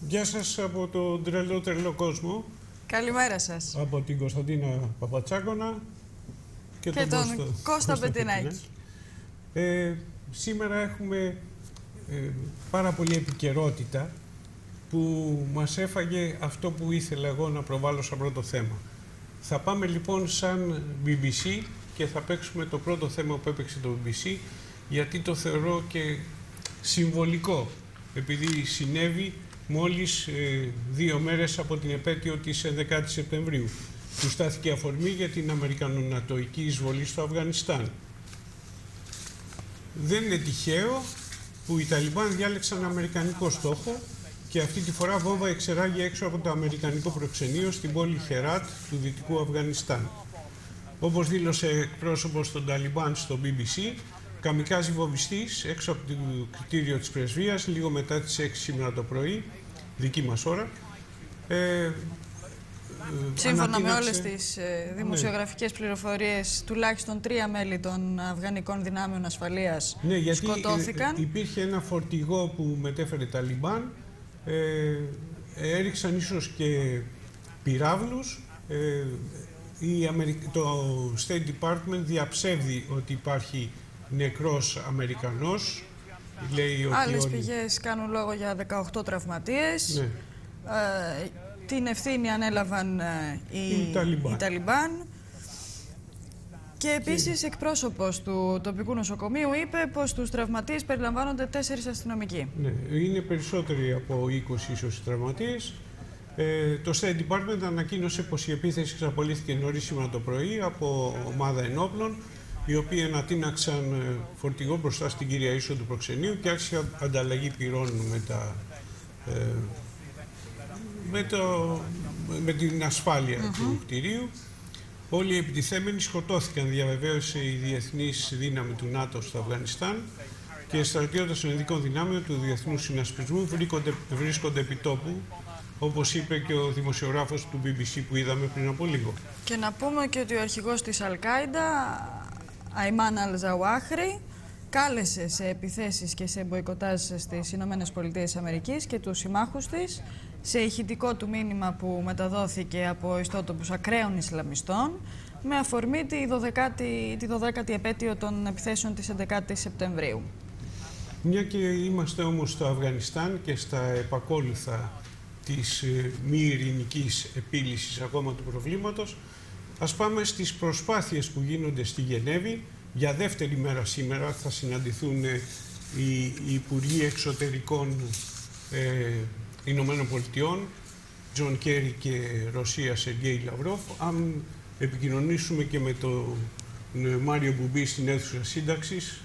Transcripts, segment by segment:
Γεια σας από τον τρελό κόσμο. Καλημέρα σας. Από την Κωνσταντίνα Παπατσάκονα και τον Κώστα Πετινάκη. Σήμερα έχουμε πάρα πολλή επικαιρότητα που μας έφαγε αυτό που ήθελα εγώ να προβάλλω σαν πρώτο θέμα. Θα πάμε λοιπόν σαν BBC και θα παίξουμε το πρώτο θέμα που έπαιξε το BBC, γιατί το θεωρώ και συμβολικό, επειδή συνέβη μόλις 2 μέρες από την επέτειο της 11ης Σεπτεμβρίου, που στάθηκε αφορμή για την αμερικανονατοϊκή εισβολή στο Αφγανιστάν. Δεν είναι τυχαίο που οι Ταλιμπάν διάλεξαν αμερικανικό στόχο και αυτή τη φορά βόμβα εξεράγει έξω από το αμερικανικό προξενείο στην πόλη Χεράτ του Δυτικού Αφγανιστάν. Όπως δήλωσε εκπρόσωπος των Ταλιμπάν στο BBC, καμικάζι βομβιστής έξω από το κτίριο της πρεσβείας λίγο μετά τις 6 σήμερα το πρωί, δική μας ώρα. Σύμφωνα με όλες τις δημοσιογραφικές πληροφορίες, τουλάχιστον 3 μέλη των Αφγανικών δυνάμεων ασφαλείας σκοτώθηκαν. Υπήρχε ένα φορτηγό που μετέφερε Ταλιμπάν, έριξαν ίσως και πυράβλους. Το State Department διαψεύδει ότι υπάρχει νεκρός Αμερικανός. Λέει ότι άλλες πηγές κάνουν λόγο για 18 τραυματίες. Ναι. Την ευθύνη ανέλαβαν οι Ταλιμπάν. Και επίσης εκπρόσωπος του τοπικού νοσοκομείου είπε πως τους τραυματίες περιλαμβάνονται 4 αστυνομικοί. Ναι, είναι περισσότεροι από 20 ίσως οι τραυματίες. Το State Department ανακοίνωσε πως η επίθεση εξαπολύθηκε νωρίς σήμερα το πρωί από ομάδα ενόπλων, οι οποίοι ανατείναξαν φορτηγό μπροστά στην κύρια είσοδο του προξενείου και άρχισε ανταλλαγή πυρών με την ασφάλεια του κτηρίου. Όλοι οι επιτιθέμενοι σκοτώθηκαν, διαβεβαίωσε η διεθνής δύναμη του ΝΑΤΟ στο Αφγανιστάν, και στρατιώτες των ειδικών δυνάμεων του Διεθνούς Συνασπισμού βρίσκονται επί τόπου, όπως είπε και ο δημοσιογράφος του BBC που είδαμε πριν από λίγο. Και να πούμε και ότι ο αρχηγός της Αλ-Κάιντα, Αϊμάν Αλ-Ζαουάχρη, κάλεσε σε επιθέσεις και σε μποϊκοτάζ στις ΗΠΑ και τους συμμάχους της, σε ηχητικό του μήνυμα που μεταδόθηκε από ιστότοπους ακραίων Ισλαμιστών, με αφορμή τη 12η επέτειο των επιθέσεων της 11ης Σεπτεμβρίου. Μια και είμαστε όμως στο Αφγανιστάν και στα επακόλουθα της μη ειρηνικής επίλυσης ακόμα του προβλήματος, ας πάμε στις προσπάθειες που γίνονται στη Γενέβη. Για δεύτερη μέρα σήμερα θα συναντηθούν οι Υπουργοί Εξωτερικών Ηνωμένων Πολιτειών, Τζον Κέρι και Ρωσία Σεργέη Λαυρόφ. Αν επικοινωνήσουμε και με τον Μάριο Μπουμπή στην αίθουσα σύνταξης,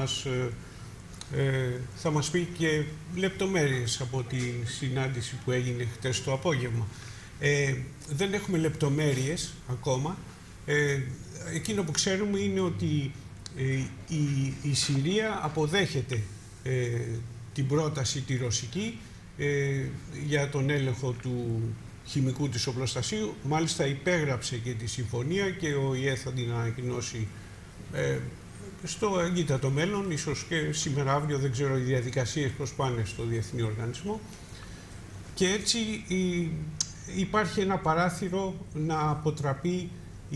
θα μας πει και λεπτομέρειες από τη συνάντηση που έγινε χτες το απόγευμα. Δεν έχουμε λεπτομέρειες ακόμα. Εκείνο που ξέρουμε είναι ότι η Συρία αποδέχεται την πρόταση τη ρωσική για τον έλεγχο του χημικού της οπλοστασίου. Μάλιστα υπέγραψε και τη συμφωνία και ο ΙΕ θα την ανακοινώσει στο εγκύτατο μέλλον, ίσως και σήμερα αύριο, δεν ξέρω οι διαδικασίες πώς πάνε στο Διεθνή Οργανισμό. Και έτσι υπάρχει ένα παράθυρο να αποτραπεί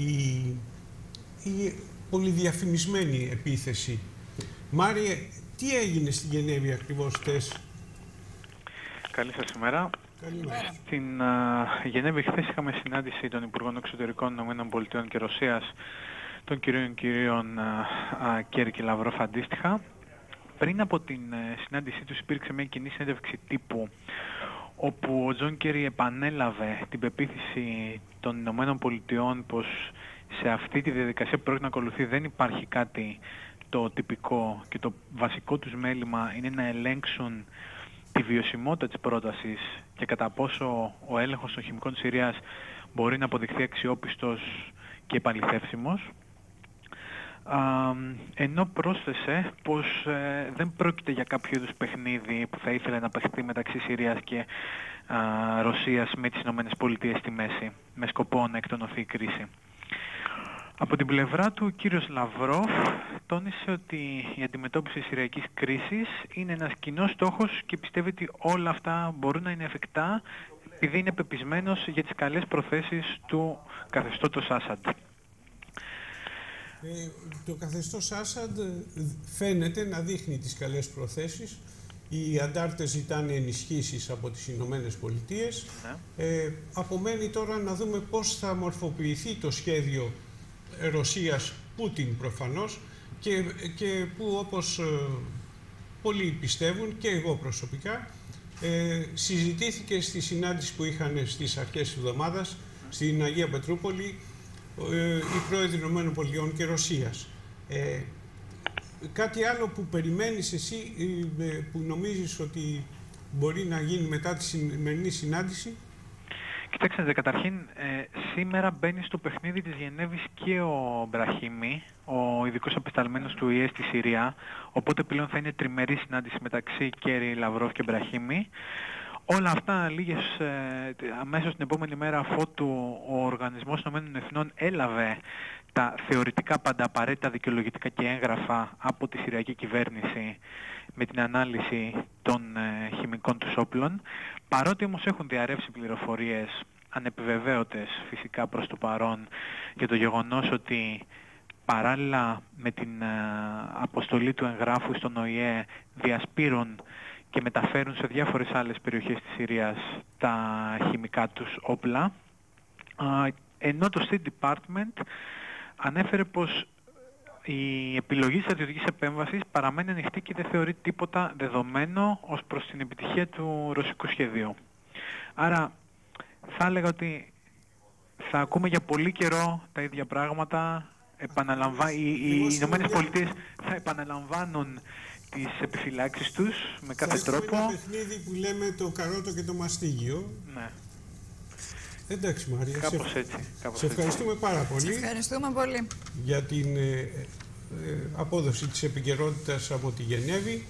η πολυδιαφημισμένη επίθεση. Μάριε, τι έγινε στην Γενέβη ακριβώς χτες? Καλή σας ημέρα. Καλημέρα. Στην Γενέβη χθες είχαμε συνάντηση των Υπουργών Εξωτερικών ΗΠΑ και Ρωσίας, των κυρίων Κέρι και Λαυρόφ αντίστοιχα. Πριν από την συνάντησή τους υπήρξε μια κοινή συνέντευξη τύπου, όπου ο Τζον Κέρι επανέλαβε την πεποίθηση των ΗΠΑ πως σε αυτή τη διαδικασία που πρόκειται να ακολουθεί δεν υπάρχει κάτι το τυπικό και το βασικό τους μέλημα είναι να ελέγξουν τη βιωσιμότητα της πρότασης και κατά πόσο ο έλεγχος των χημικών της Συρίας μπορεί να αποδειχθεί αξιόπιστος και επαληθεύσιμος. Ενώ πρόσθεσε πως δεν πρόκειται για κάποιο είδους παιχνίδι που θα ήθελε να παιχτεί μεταξύ Συρίας και Ρωσίας με τις ΗΠΑ στη μέση, με σκοπό να εκτονωθεί η κρίση. Από την πλευρά του, ο κύριος Λαυρόφ τόνισε ότι η αντιμετώπιση της συριακής κρίσης είναι ένας κοινός στόχος και πιστεύει ότι όλα αυτά μπορούν να είναι εφικτά επειδή είναι πεπισμένος για τις καλές προθέσεις του καθεστώτος Άσαντ. Το καθεστώς Άσαντ φαίνεται να δείχνει τις καλές προθέσεις. Οι αντάρτες ζητάνε ενισχύσεις από τις Ηνωμένες Πολιτείες. Ναι. Απομένει τώρα να δούμε πώς θα μορφοποιηθεί το σχέδιο Ρωσίας, Πούτιν προφανώς, και που όπως πολλοί πιστεύουν και εγώ προσωπικά, συζητήθηκε στη συνάντηση που είχαν στις αρχές της εβδομάδας στην Αγία Πετρούπολη οι πρόεδροι Ηνωμένων Πολιτειών και Ρωσίας. Κάτι άλλο που περιμένεις εσύ, που νομίζεις ότι μπορεί να γίνει μετά τη σημερινή συνάντηση? Κοιτάξτε, καταρχήν σήμερα μπαίνει στο παιχνίδι της Γενέβης και ο Μπραχίμι, ο ειδικός απεσταλμένος του ΙΕ στη Συρία, οπότε πλέον θα είναι τριμερή συνάντηση μεταξύ Κέρι, Λαυρόφ και Μπραχίμι. Όλα αυτά αμέσως την επόμενη μέρα, αφότου ο Οργανισμός Ηνωμένων Εθνών έλαβε τα θεωρητικά πάντα απαραίτητα δικαιολογητικά και έγγραφα από τη Συριακή κυβέρνηση με την ανάλυση των χημικών τους όπλων. Παρότι όμως έχουν διαρρεύσει πληροφορίες ανεπιβεβαίωτες φυσικά προς το παρόν για το γεγονός ότι παράλληλα με την αποστολή του εγγράφου στον ΟΗΕ διασπείρουν και μεταφέρουν σε διάφορες άλλες περιοχές της Συρίας τα χημικά τους όπλα, ενώ το State Department ανέφερε πως η επιλογή στρατιωτικής επέμβασης παραμένει ανοιχτή και δεν θεωρεί τίποτα δεδομένο ως προς την επιτυχία του ρωσικού σχεδίου. Άρα θα έλεγα ότι θα ακούμε για πολύ καιρό τα ίδια πράγματα. Οι Ηνωμένες Πολιτείες θα επαναλαμβάνουν τις επιφυλάξεις τους με κάθε τρόπο. Είναι ένα παιχνίδι που λέμε το καρότο και το μαστίγιο. Ναι. Εντάξει Μαρία, κάπως έτσι. Σε ευχαριστούμε πάρα πολύ. Σε ευχαριστούμε πολύ για την απόδοση της επικαιρότητας από τη Γενέβη.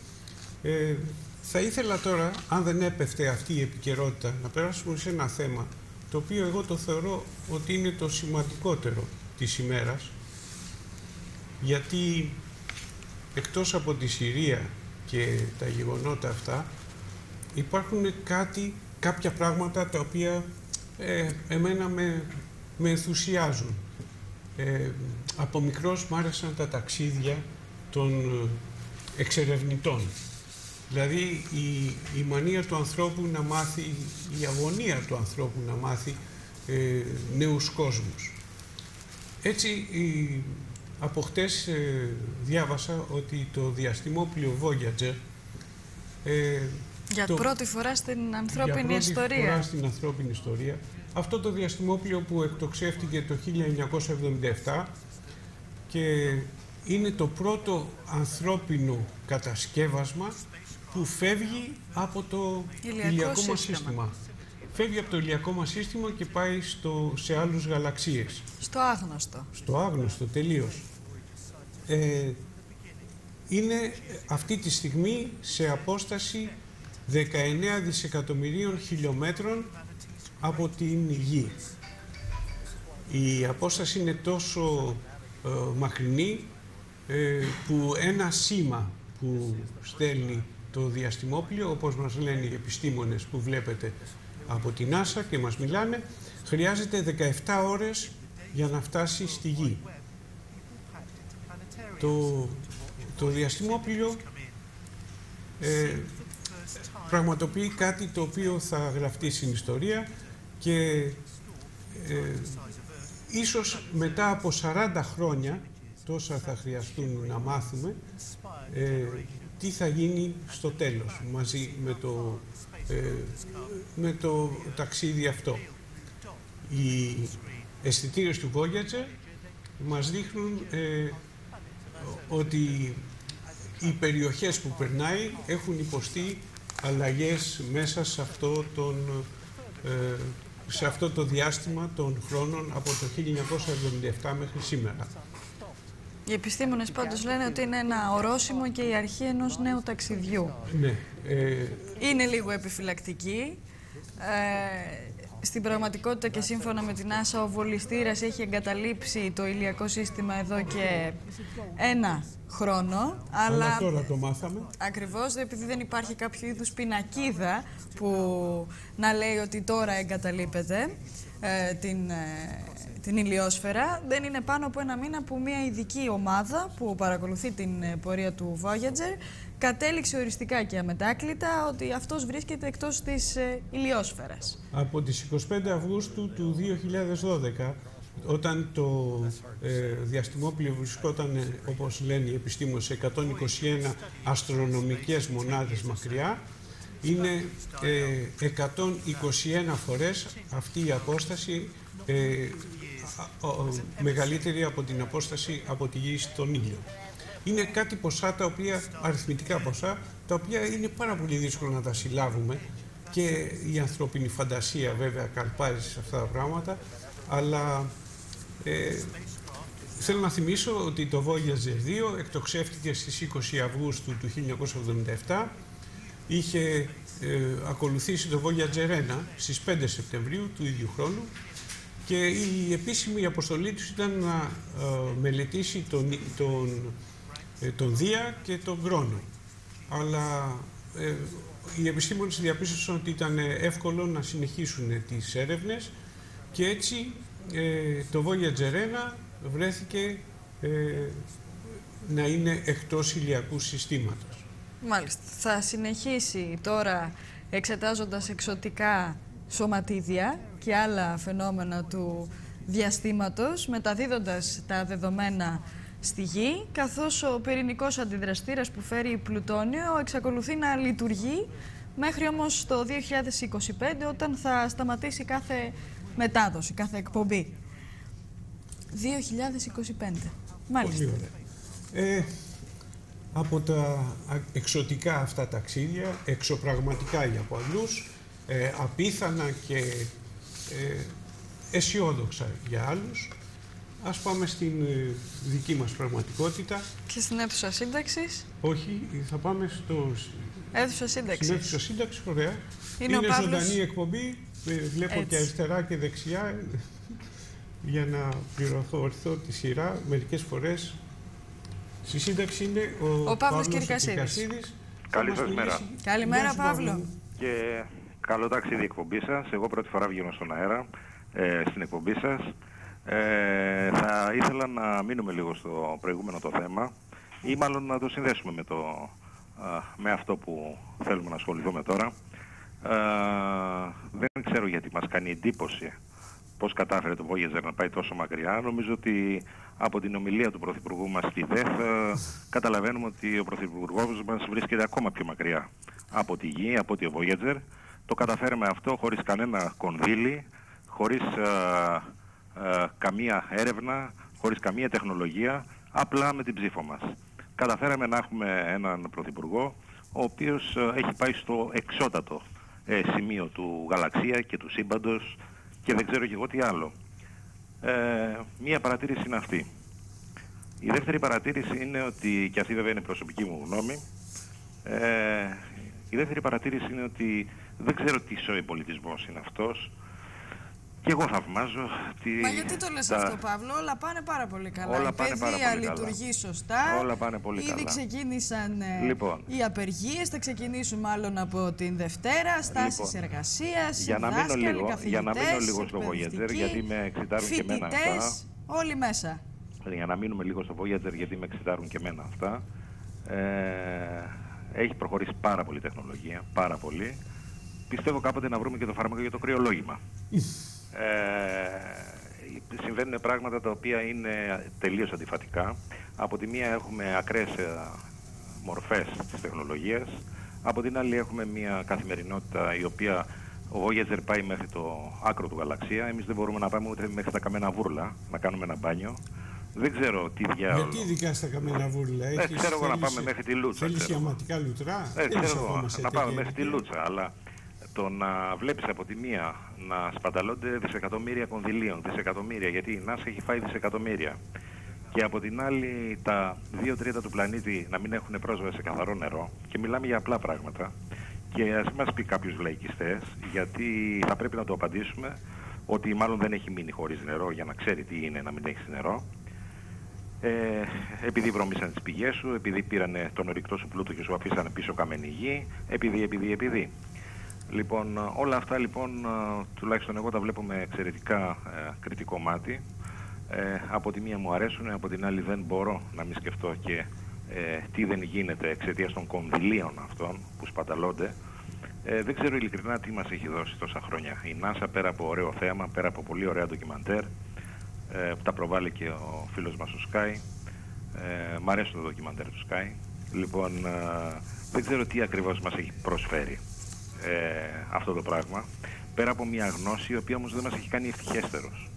Θα ήθελα τώρα, αν δεν έπεφτε αυτή η επικαιρότητα, να περάσουμε σε ένα θέμα το οποίο εγώ το θεωρώ ότι είναι το σημαντικότερο της ημέρας, γιατί εκτός από τη Συρία και τα γεγονότα αυτά υπάρχουν κάποια πράγματα τα οποία εμένα με ενθουσιάζουν. Από μικρός μ' άρεσαν τα ταξίδια των εξερευνητών. Δηλαδή η μανία του ανθρώπου να μάθει, η αγωνία του ανθρώπου να μάθει νέους κόσμους. Έτσι από χτες διάβασα ότι το διαστημόπλιο Voyager για πρώτη φορά στην ανθρώπινη ιστορία. Αυτό το διαστημόπλιο που εκτοξεύτηκε το 1977 και είναι το πρώτο ανθρώπινο κατασκεύασμα που φεύγει από το ηλιακό μας σύστημα. Φεύγει από το ηλιακό μας σύστημα και πάει σε άλλους γαλαξίες. Στο άγνωστο. Στο άγνωστο, τελείως. Είναι αυτή τη στιγμή σε απόσταση 19 δισεκατομμυρίων χιλιόμετρων από την Γη. Η απόσταση είναι τόσο μακρινή που ένα σήμα που στέλνει το διαστημόπλιο, όπως μας λένε οι επιστήμονες που βλέπετε από την NASA και μας μιλάνε, χρειάζεται 17 ώρες για να φτάσει στη Γη. Το διαστημόπλιο πραγματοποιεί κάτι το οποίο θα γραφτεί στην ιστορία και ίσως μετά από 40 χρόνια, τόσα θα χρειαστούν να μάθουμε, τι θα γίνει στο τέλος μαζί με το ταξίδι αυτό. Οι αισθητήρες του Voyager μας δείχνουν ότι οι περιοχές που περνάει έχουν υποστεί αλλαγές μέσα σε αυτό το διάστημα των χρόνων από το 1977 μέχρι σήμερα. Οι επιστήμονες πάντως λένε ότι είναι ένα ορόσημο και η αρχή ενός νέου ταξιδιού. Ναι. Είναι λίγο επιφυλακτική. Στην πραγματικότητα και σύμφωνα με την NASA, ο βολιστήρας έχει εγκαταλείψει το ηλιακό σύστημα εδώ και 1 χρόνο. Αλλά τώρα το μάθαμε. Ακριβώς, επειδή δεν υπάρχει κάποιο είδους πινακίδα που να λέει ότι τώρα εγκαταλείπεται την ηλιόσφαιρα. Δεν είναι πάνω από 1 μήνα που μια ειδική ομάδα που παρακολουθεί την πορεία του Voyager κατέληξε οριστικά και αμετάκλητα ότι αυτός βρίσκεται εκτός της ηλιόσφαιρας. Από τις 25 Αυγούστου του 2012, όταν το διαστημόπλοιο βρισκόταν, όπως λένε οι επιστήμονες, σε 121 αστρονομικές μονάδες μακριά, είναι 121 φορές αυτή η απόσταση μεγαλύτερη από την απόσταση από τη Γη στον ήλιο. Είναι κάτι ποσά, τα οποία, αριθμητικά ποσά, τα οποία είναι πάρα πολύ δύσκολο να τα συλλάβουμε, και η ανθρώπινη φαντασία βέβαια καλπάζει σε αυτά τα πράγματα, αλλά θέλω να θυμίσω ότι το Voyager 2 εκτοξεύτηκε στις 20 Αυγούστου του 1977, είχε ακολουθήσει το Voyager 1 στις 5 Σεπτεμβρίου του ίδιου χρόνου, και η επίσημη αποστολή τους ήταν να μελετήσει τον Δία και τον Κρόνο. Αλλά οι επιστήμονες διαπίστωσαν ότι ήταν εύκολο να συνεχίσουν τις έρευνες, και έτσι το Voyager 1 βρέθηκε να είναι εκτός ηλιακού συστήματος. Μάλιστα. Θα συνεχίσει τώρα εξετάζοντας εξωτικά σωματίδια και άλλα φαινόμενα του διαστήματος, μεταδίδοντας τα δεδομένα στη Γη, καθώς ο πυρηνικός αντιδραστήρας που φέρει πλουτόνιο εξακολουθεί να λειτουργεί μέχρι όμως το 2025, όταν θα σταματήσει κάθε μετάδοση, κάθε εκπομπή. 2025. Μάλιστα. Πολύ ωραία. Από τα εξωτικά αυτά ταξίδια, εξωπραγματικά για πολλούς, απίθανα και αισιόδοξα για άλλους, ας πάμε στην δική μας πραγματικότητα. Και στην αίθουσα σύνταξης. Όχι, θα πάμε στο... Αίθουσα σύνταξης. Στην αίθουσα σύνταξης, ωραία. Είναι Παύλος... ζωντανή εκπομπή, βλέπω έτσι και αριστερά και δεξιά, για να πληροφορηθώ τη σειρά. Μερικές φορές στη σύνταξη είναι ο Παύλος Κυρκασίδης. Καλή σας μέρα. Καλημέρα, Παύλο. Και καλό ταξίδι εκπομπή σας. Εγώ πρώτη φορά βγαίνω στον αέρα, στην εκπομπή σας. Θα ήθελα να μείνουμε λίγο στο προηγούμενο το θέμα, ή μάλλον να το συνδέσουμε με αυτό που θέλουμε να ασχοληθούμε τώρα. Δεν ξέρω γιατί μας κάνει εντύπωση πώς κατάφερε το Voyager να πάει τόσο μακριά. Νομίζω ότι από την ομιλία του Πρωθυπουργού μας στη ΔΕΘ καταλαβαίνουμε ότι ο Πρωθυπουργός μας βρίσκεται ακόμα πιο μακριά από τη Γη, από το Voyager. Το καταφέραμε αυτό χωρίς κανένα κονδύλι, χωρίς καμία έρευνα, χωρίς καμία τεχνολογία, απλά με την ψήφο μας. Καταφέραμε να έχουμε έναν Πρωθυπουργό ο οποίος έχει πάει στο εξώτατο σημείο του γαλαξία και του σύμπαντος και δεν ξέρω και εγώ τι άλλο. Μία παρατήρηση είναι αυτή. Η δεύτερη παρατήρηση είναι ότι, και αυτή βέβαια είναι προσωπική μου γνώμη, η δεύτερη παρατήρηση είναι ότι δεν ξέρω τι σοϊ πολιτισμός είναι αυτός. Και εγώ θαυμάζω τη... Μα γιατί το λες αυτό, Παύλο? Όλα πάνε πάρα πολύ καλά. Όλα πάνε πάρα πολύ καλά. Λειτουργεί σωστά. Όλα πάνε πολύ καλά. Ήδη ξεκίνησαν οι απεργίες, θα ξεκινήσουν μάλλον από την Δευτέρα, στάσεις εργασίας, δάσκαλοι, καθηγητές, για να μείνω λίγο στο Voyager, γιατί με εξητάρουν και εμένα αυτά. Όλοι μέσα. Για να μείνουμε λίγο στο Voyager, γιατί με εξητάρουν και εμένα αυτά. Έχει προχωρήσει πάρα πολύ τεχνολογία, πάρα πολύ. Πιστεύω κάποτε να βρούμε και το φάρμακο για το κρυολόγημα. Συμβαίνουν πράγματα τα οποία είναι τελείως αντιφατικά. Από τη μία έχουμε ακραίες μορφές της τεχνολογίας, από την άλλη έχουμε μια καθημερινότητα η οποία ο Voyager πάει μέχρι το άκρο του γαλαξία. Εμείς δεν μπορούμε να πάμε ούτε μέχρι τα καμένα βούρλα, να κάνουμε ένα μπάνιο. Δεν ξέρω τι διάολο. Γιατί ειδικά στα καμένα βούρλα? Ξέρω εγώ να πάμε μέχρι τη Λούτσα. Θέλεις ιαματικά λουτρά? Ξέρω εγώ να πάμε μέχρι τη Λούτσα, αλλά το να βλέπεις από τη μία να σπαταλώνται δισεκατομμύρια κονδυλίων, δισεκατομμύρια, γιατί η NASA έχει φάει δισεκατομμύρια, και από την άλλη τα 2/3 του πλανήτη να μην έχουν πρόσβαση σε καθαρό νερό, και μιλάμε για απλά πράγματα, Και ας μας πει κάποιους λαϊκιστές, γιατί θα πρέπει να το απαντήσουμε, ότι μάλλον δεν έχει μείνει χωρίς νερό για να ξέρει τι είναι να μην έχει νερό. Επειδή βρωμίσαν τις πηγές σου, επειδή πήρανε τον ορυκτό σου πλούτο και σου αφήσανε πίσω καμένη γη, επειδή. Λοιπόν, όλα αυτά λοιπόν, τουλάχιστον εγώ τα βλέπω με εξαιρετικά κριτικό μάτι. Από τη μία μου αρέσουν, από την άλλη δεν μπορώ να μην σκεφτώ και τι δεν γίνεται εξαιτίας των κονδυλίων αυτών που σπαταλώνται. Δεν ξέρω ειλικρινά τι μας έχει δώσει τόσα χρόνια η NASA, πέρα από ωραίο θέαμα, πέρα από πολύ ωραία ντοκιμαντέρ, που τα προβάλλει και ο φίλος μας ο Sky. Μ' αρέσει το ντοκιμαντέρ του Sky. Λοιπόν, δεν ξέρω τι ακριβώς μας έχει προσφέρει αυτό το πράγμα, πέρα από μια γνώση η οποία όμως δεν μας έχει κάνει ευτυχέστερος.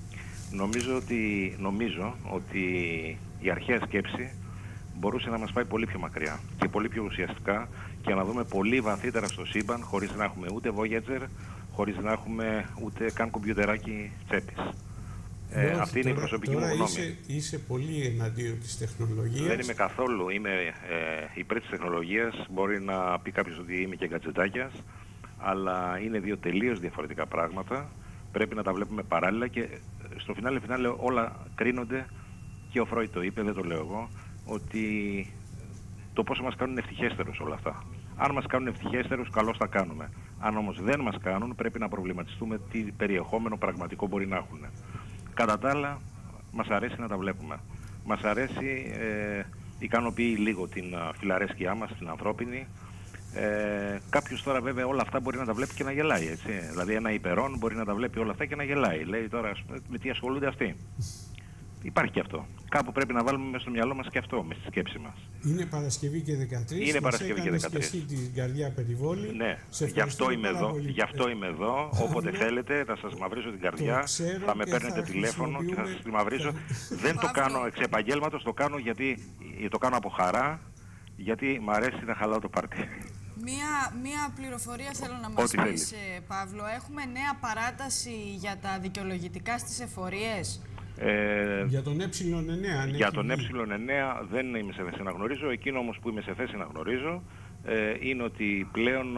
Νομίζω ότι η αρχαία σκέψη μπορούσε να μας πάει πολύ πιο μακριά και πολύ πιο ουσιαστικά και να δούμε πολύ βαθύτερα στο σύμπαν, χωρίς να έχουμε ούτε Voyager, χωρίς να έχουμε ούτε καν κομπιουτεράκι τσέπης. Αυτή είναι η προσωπική μου γνώμη. Είσαι πολύ εναντίον της τεχνολογίας. Δεν είμαι καθόλου. Είμαι υπέρ της τεχνολογίας. Μπορεί να πει κάποιος ότι είμαι και γκατζετάκιας, αλλά είναι δύο τελείως διαφορετικά πράγματα. Πρέπει να τα βλέπουμε παράλληλα και στο φινάλε όλα κρίνονται, και ο Φρόιτ το είπε, δεν το λέω εγώ, ότι το πόσο μας κάνουν ευτυχέστερους όλα αυτά. Αν μας κάνουν ευτυχέστερους, καλώς τα κάνουμε. Αν όμως δεν μας κάνουν, πρέπει να προβληματιστούμε τι περιεχόμενο πραγματικό μπορεί να έχουν. Κατά τα άλλα, μας αρέσει να τα βλέπουμε. Μας αρέσει, ικανοποιεί λίγο την φιλαρέσκειά μας, την ανθρώπινη. Κάποιος τώρα βέβαια όλα αυτά μπορεί να τα βλέπει και να γελάει, έτσι. Δηλαδή ένα υπερόν μπορεί να τα βλέπει όλα αυτά και να γελάει. Λέει τώρα με τι ασχολούνται αυτοί. Υπάρχει και αυτό. Κάπου πρέπει να βάλουμε μέσα στο μυαλό μας και αυτό, μέσα στη σκέψη μας. Είναι Παρασκευή και 13. Είναι Παρασκευή και 13. Και εσύ την καρδιά περιβόλη. Ναι, γι' αυτό είμαι εδώ. Όποτε θέλετε να σας μαυρίσω την καρδιά, θα με παίρνετε τηλέφωνο και θα σας τη μαυρίσω. Δεν το κάνω εξ επαγγέλματος, το κάνω γιατί το κάνω από χαρά, γιατί μου αρέσει να χαλάω το πάρτι. Μία πληροφορία θέλω να μας πεις, Παύλο. Έχουμε νέα παράταση για τα δικαιολογητικά στις εφορίες. Για τον Ε9. Για τον Ε9 δεν είμαι σε θέση να γνωρίζω. Εκείνο όμως που είμαι σε θέση να γνωρίζω είναι ότι πλέον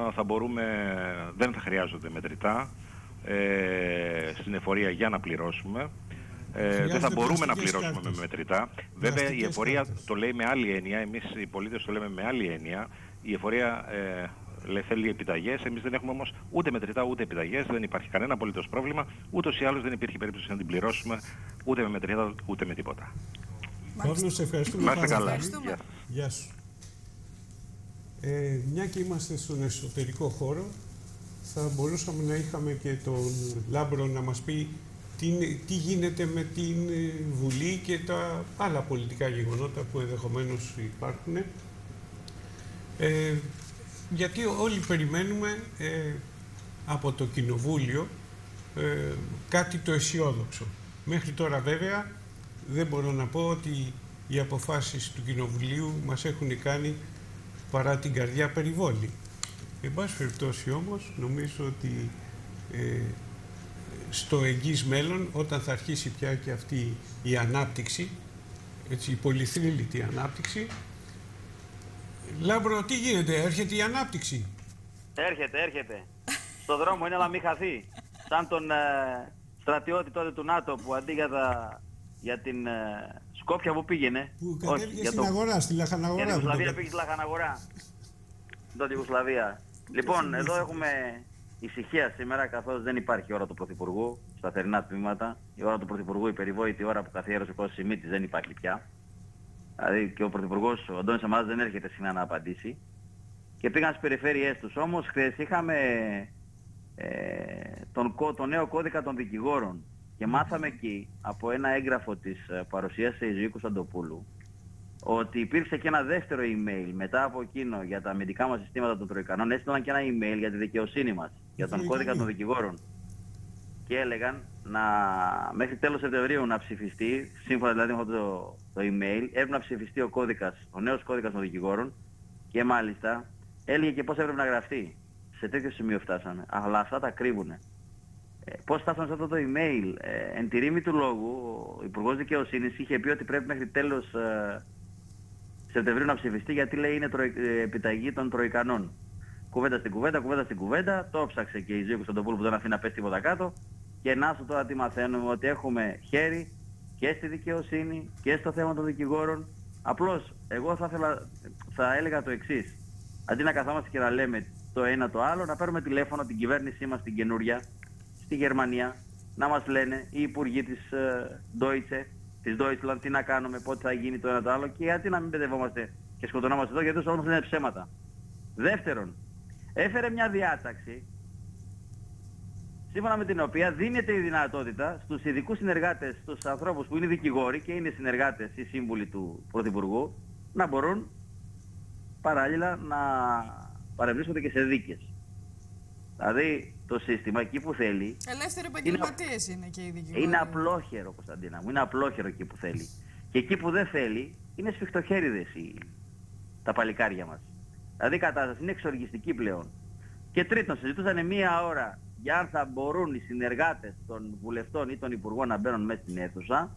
δεν θα χρειάζονται μετρητά στην εφορία για να πληρώσουμε. Δεν θα μπορούμε να πληρώσουμε με μετρητά. Βέβαια η εφορία το λέει με άλλη έννοια, εμείς οι πολίτες το λέμε με άλλη έννοια. Η εφορία θέλει επιταγές, εμείς δεν έχουμε όμως ούτε μετρητά ούτε επιταγές, δεν υπάρχει κανένα απολύτως πρόβλημα, ούτως ή άλλως δεν υπήρχε περίπτωση να την πληρώσουμε ούτε με μετρητά ούτε με τίποτα. Παύλο, σε ευχαριστούμε. Να είστε καλά. Γεια σου. Μια και είμαστε στον εσωτερικό χώρο, θα μπορούσαμε να είχαμε και τον Λάμπρο να μας πει τι γίνεται με την Βουλή και τα άλλα πολιτικά γεγονότα που ενδεχομένως υπάρχουν. Γιατί όλοι περιμένουμε από το Κοινοβούλιο κάτι το αισιόδοξο. Μέχρι τώρα βέβαια δεν μπορώ να πω ότι οι αποφάσεις του Κοινοβουλίου μας έχουν κάνει παρά την καρδιά περιβόλη. Εν πάση περιπτώσει όμως νομίζω ότι στο εγγύς μέλλον, όταν θα αρχίσει πια και αυτή η ανάπτυξη, έτσι, η πολυθρύλητη ανάπτυξη. Λάμπρο, τι γίνεται, έρχεται η ανάπτυξη? Έρχεται. Στο δρόμο είναι, αλλά μην χαθεί. Σαν τον στρατιώτη τότε του ΝΑΤΟ που αντί για την Σκόπια που πήγαινε. Που κατέβηκε στην αγορά, στη Λαχαναγορά. Για την Ιουγκοσλαβία πήγε στη Λαχαναγορά. Τότε Ιουγκοσλαβία. Λοιπόν, εδώ έχουμε ησυχία σήμερα, καθώς δεν υπάρχει ώρα του Πρωθυπουργού στα θερινά τμήματα. Η ώρα του Πρωθυπουργού, η περιβόητη ώρα που καθιέρωσε ο Κώστας Σιμίτης, δεν υπάρχει πια. Δηλαδή και ο Πρωθυπουργός, ο Αντώνης Σαμαράς, δεν έρχεται συχνά να απαντήσει. Και πήγαν στις περιφέρειές τους. Όμως χθες είχαμε τον νέο κώδικα των δικηγόρων και μάθαμε εκεί από ένα έγγραφο της παρουσίασης της Ζωή Κωνσταντοπούλου ότι υπήρξε και ένα δεύτερο email μετά από εκείνο για τα αμυντικά μας συστήματα των Τροικανών. Έστειλαν και ένα email για τη δικαιοσύνη μας, για τον κώδικα των δικηγόρων. Και έλεγαν μέχρι τέλος Σεπτεμβρίου να ψηφιστεί, σύμφωνα δηλαδή με αυτό το email, έπρεπε να ψηφιστεί ο νέος κώδικας των δικηγόρων και μάλιστα έλεγε και πώς έπρεπε να γραφτεί. Σε τέτοιο σημείο φτάσαμε. Αλλά αυτά τα κρύβουνε. Πώς φτάσαμε σε αυτό το email? Εν τη ρήμη του λόγου, ο Υπουργός Δικαιοσύνης είχε πει ότι πρέπει μέχρι τέλος Σεπτεμβρίου να ψηφιστεί, γιατί λέει είναι επιταγή των Τροικανών. Κουβέντα στην κουβέντα, το ψάξε και η Ζωή Κωνσταντοπούλου που δεν αφήνει να πέσει τίποτα κάτω. Και να σου τώρα τι μαθαίνουμε, ότι έχουμε χέρι και στη δικαιοσύνη και στο θέμα των δικηγόρων. Απλώς εγώ θα έλεγα το εξής. Αντί να καθόμαστε και να λέμε το ένα το άλλο, να παίρνουμε τηλέφωνο την κυβέρνησή μας την καινούρια, στη Γερμανία, να μας λένε οι υπουργοί της Deutsche, της Deutschland, τι να κάνουμε, πότε θα γίνει το ένα το άλλο και γιατί να μην παιδευόμαστε και σκοτωνόμαστε εδώ, γιατί όμως είναι ψέματα. Δεύτερον, έφερε μια διάταξη σύμφωνα με την οποία δίνεται η δυνατότητα στους ειδικούς συνεργάτες, στους ανθρώπους που είναι δικηγόροι και είναι συνεργάτες ή σύμβουλοι του Πρωθυπουργού, να μπορούν παράλληλα να παρευρίσκονται και σε δίκες. Δηλαδή το σύστημα εκεί που θέλει... Ελεύθεροι επαγγελματίες είναι και οι δικηγόροι. Είναι απλόχερο, Κωνσταντίνα μου, είναι απλόχερο εκεί που θέλει. Και εκεί που δεν θέλει είναι σφιχτοχέριδες τα παλικάρια μας. Δηλαδή η κατάσταση είναι εξοργιστική πλέον. Και τρίτον, συζητούσαν μία ώρα για αν θα μπορούν οι συνεργάτες των βουλευτών ή των υπουργών να μπαίνουν μέσα στην αίθουσα,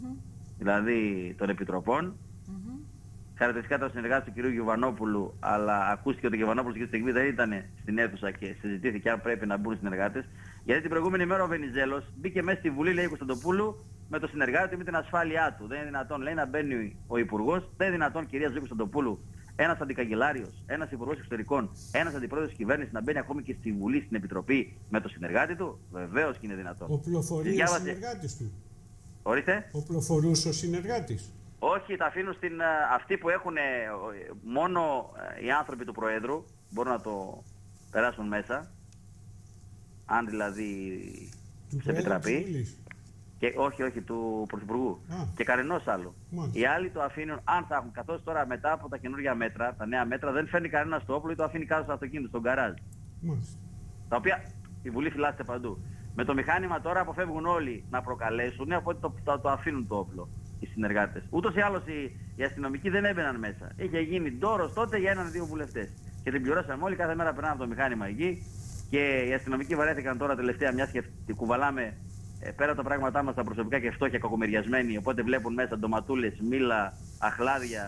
δηλαδή των επιτροπών. Χαρακτηριστικά των συνεργάτων του κ. Γιωβανόπουλου, αλλά ακούστηκε ότι ο Γιωβανόπουλος και η στιγμή δεν ήταν στην αίθουσα και συζητήθηκε αν πρέπει να μπουν οι συνεργάτες. Γιατί την προηγούμενη μέρα ο Βενιζέλος μπήκε μέσα στη Βουλή, λέει, Κωνσταντοπούλου, με το συνεργάτη με την ασφάλειά του. Δεν είναι δυνατόν, λέει, να μπαίνει ο Υπουργός, δεν είναι δυνατόν, κυρία Ζωή Κωνσταντοπούλου, ένας αντικαγκελάριος, ένας υπουργός εξωτερικών, ένας αντιπρόεδρος της κυβέρνησης να μπαίνει ακόμη και στη Βουλή, στην Επιτροπή με το συνεργάτη του. Βεβαίως και είναι δυνατόν. Οπλοφορεί ο συνεργάτης του. Ορίστε. Οπλοφορούσε ο συνεργάτης. Όχι, τα αφήνουν στην αυτοί που έχουν μόνο οι άνθρωποι του Προέδρου μπορούν να το περάσουν μέσα. Αν δηλαδή σε επιτραπεί. Και όχι του Πρωθυπουργού. Και κανενός άλλου. Οι άλλοι το αφήνουν, αν θα έχουν, καθώς τώρα μετά από τα καινούργια μέτρα, τα νέα μέτρα, δεν φέρνει κανένα στο όπλο ή το αφήνει κάτω στο αυτοκίνητο, στον γκαράζ. Τα οποία η Βουλή φυλάσσεται παντού. Με το μηχάνημα τώρα αποφεύγουν όλοι να προκαλέσουν, οπότε το αφήνουν το όπλο οι συνεργάτες. Ούτως ή άλλως οι αστυνομικοί δεν έμπαιναν μέσα. Είχε γίνει ντόρος τότε για έναν-δύο βουλευτές. Και την πληρώσαμε όλοι, κάθε μέρα περνάμε από το μηχάνημα εκεί. Και οι αστυνομικοί βαρέθηκαν τώρα τελευταία, μιας και κουβαλάμε πέρα από τα πράγματά μας τα προσωπικά και φτώχεια κακομεριασμένοι. Οπότε βλέπουν μέσα ντοματούλες, μήλα, αχλάδια,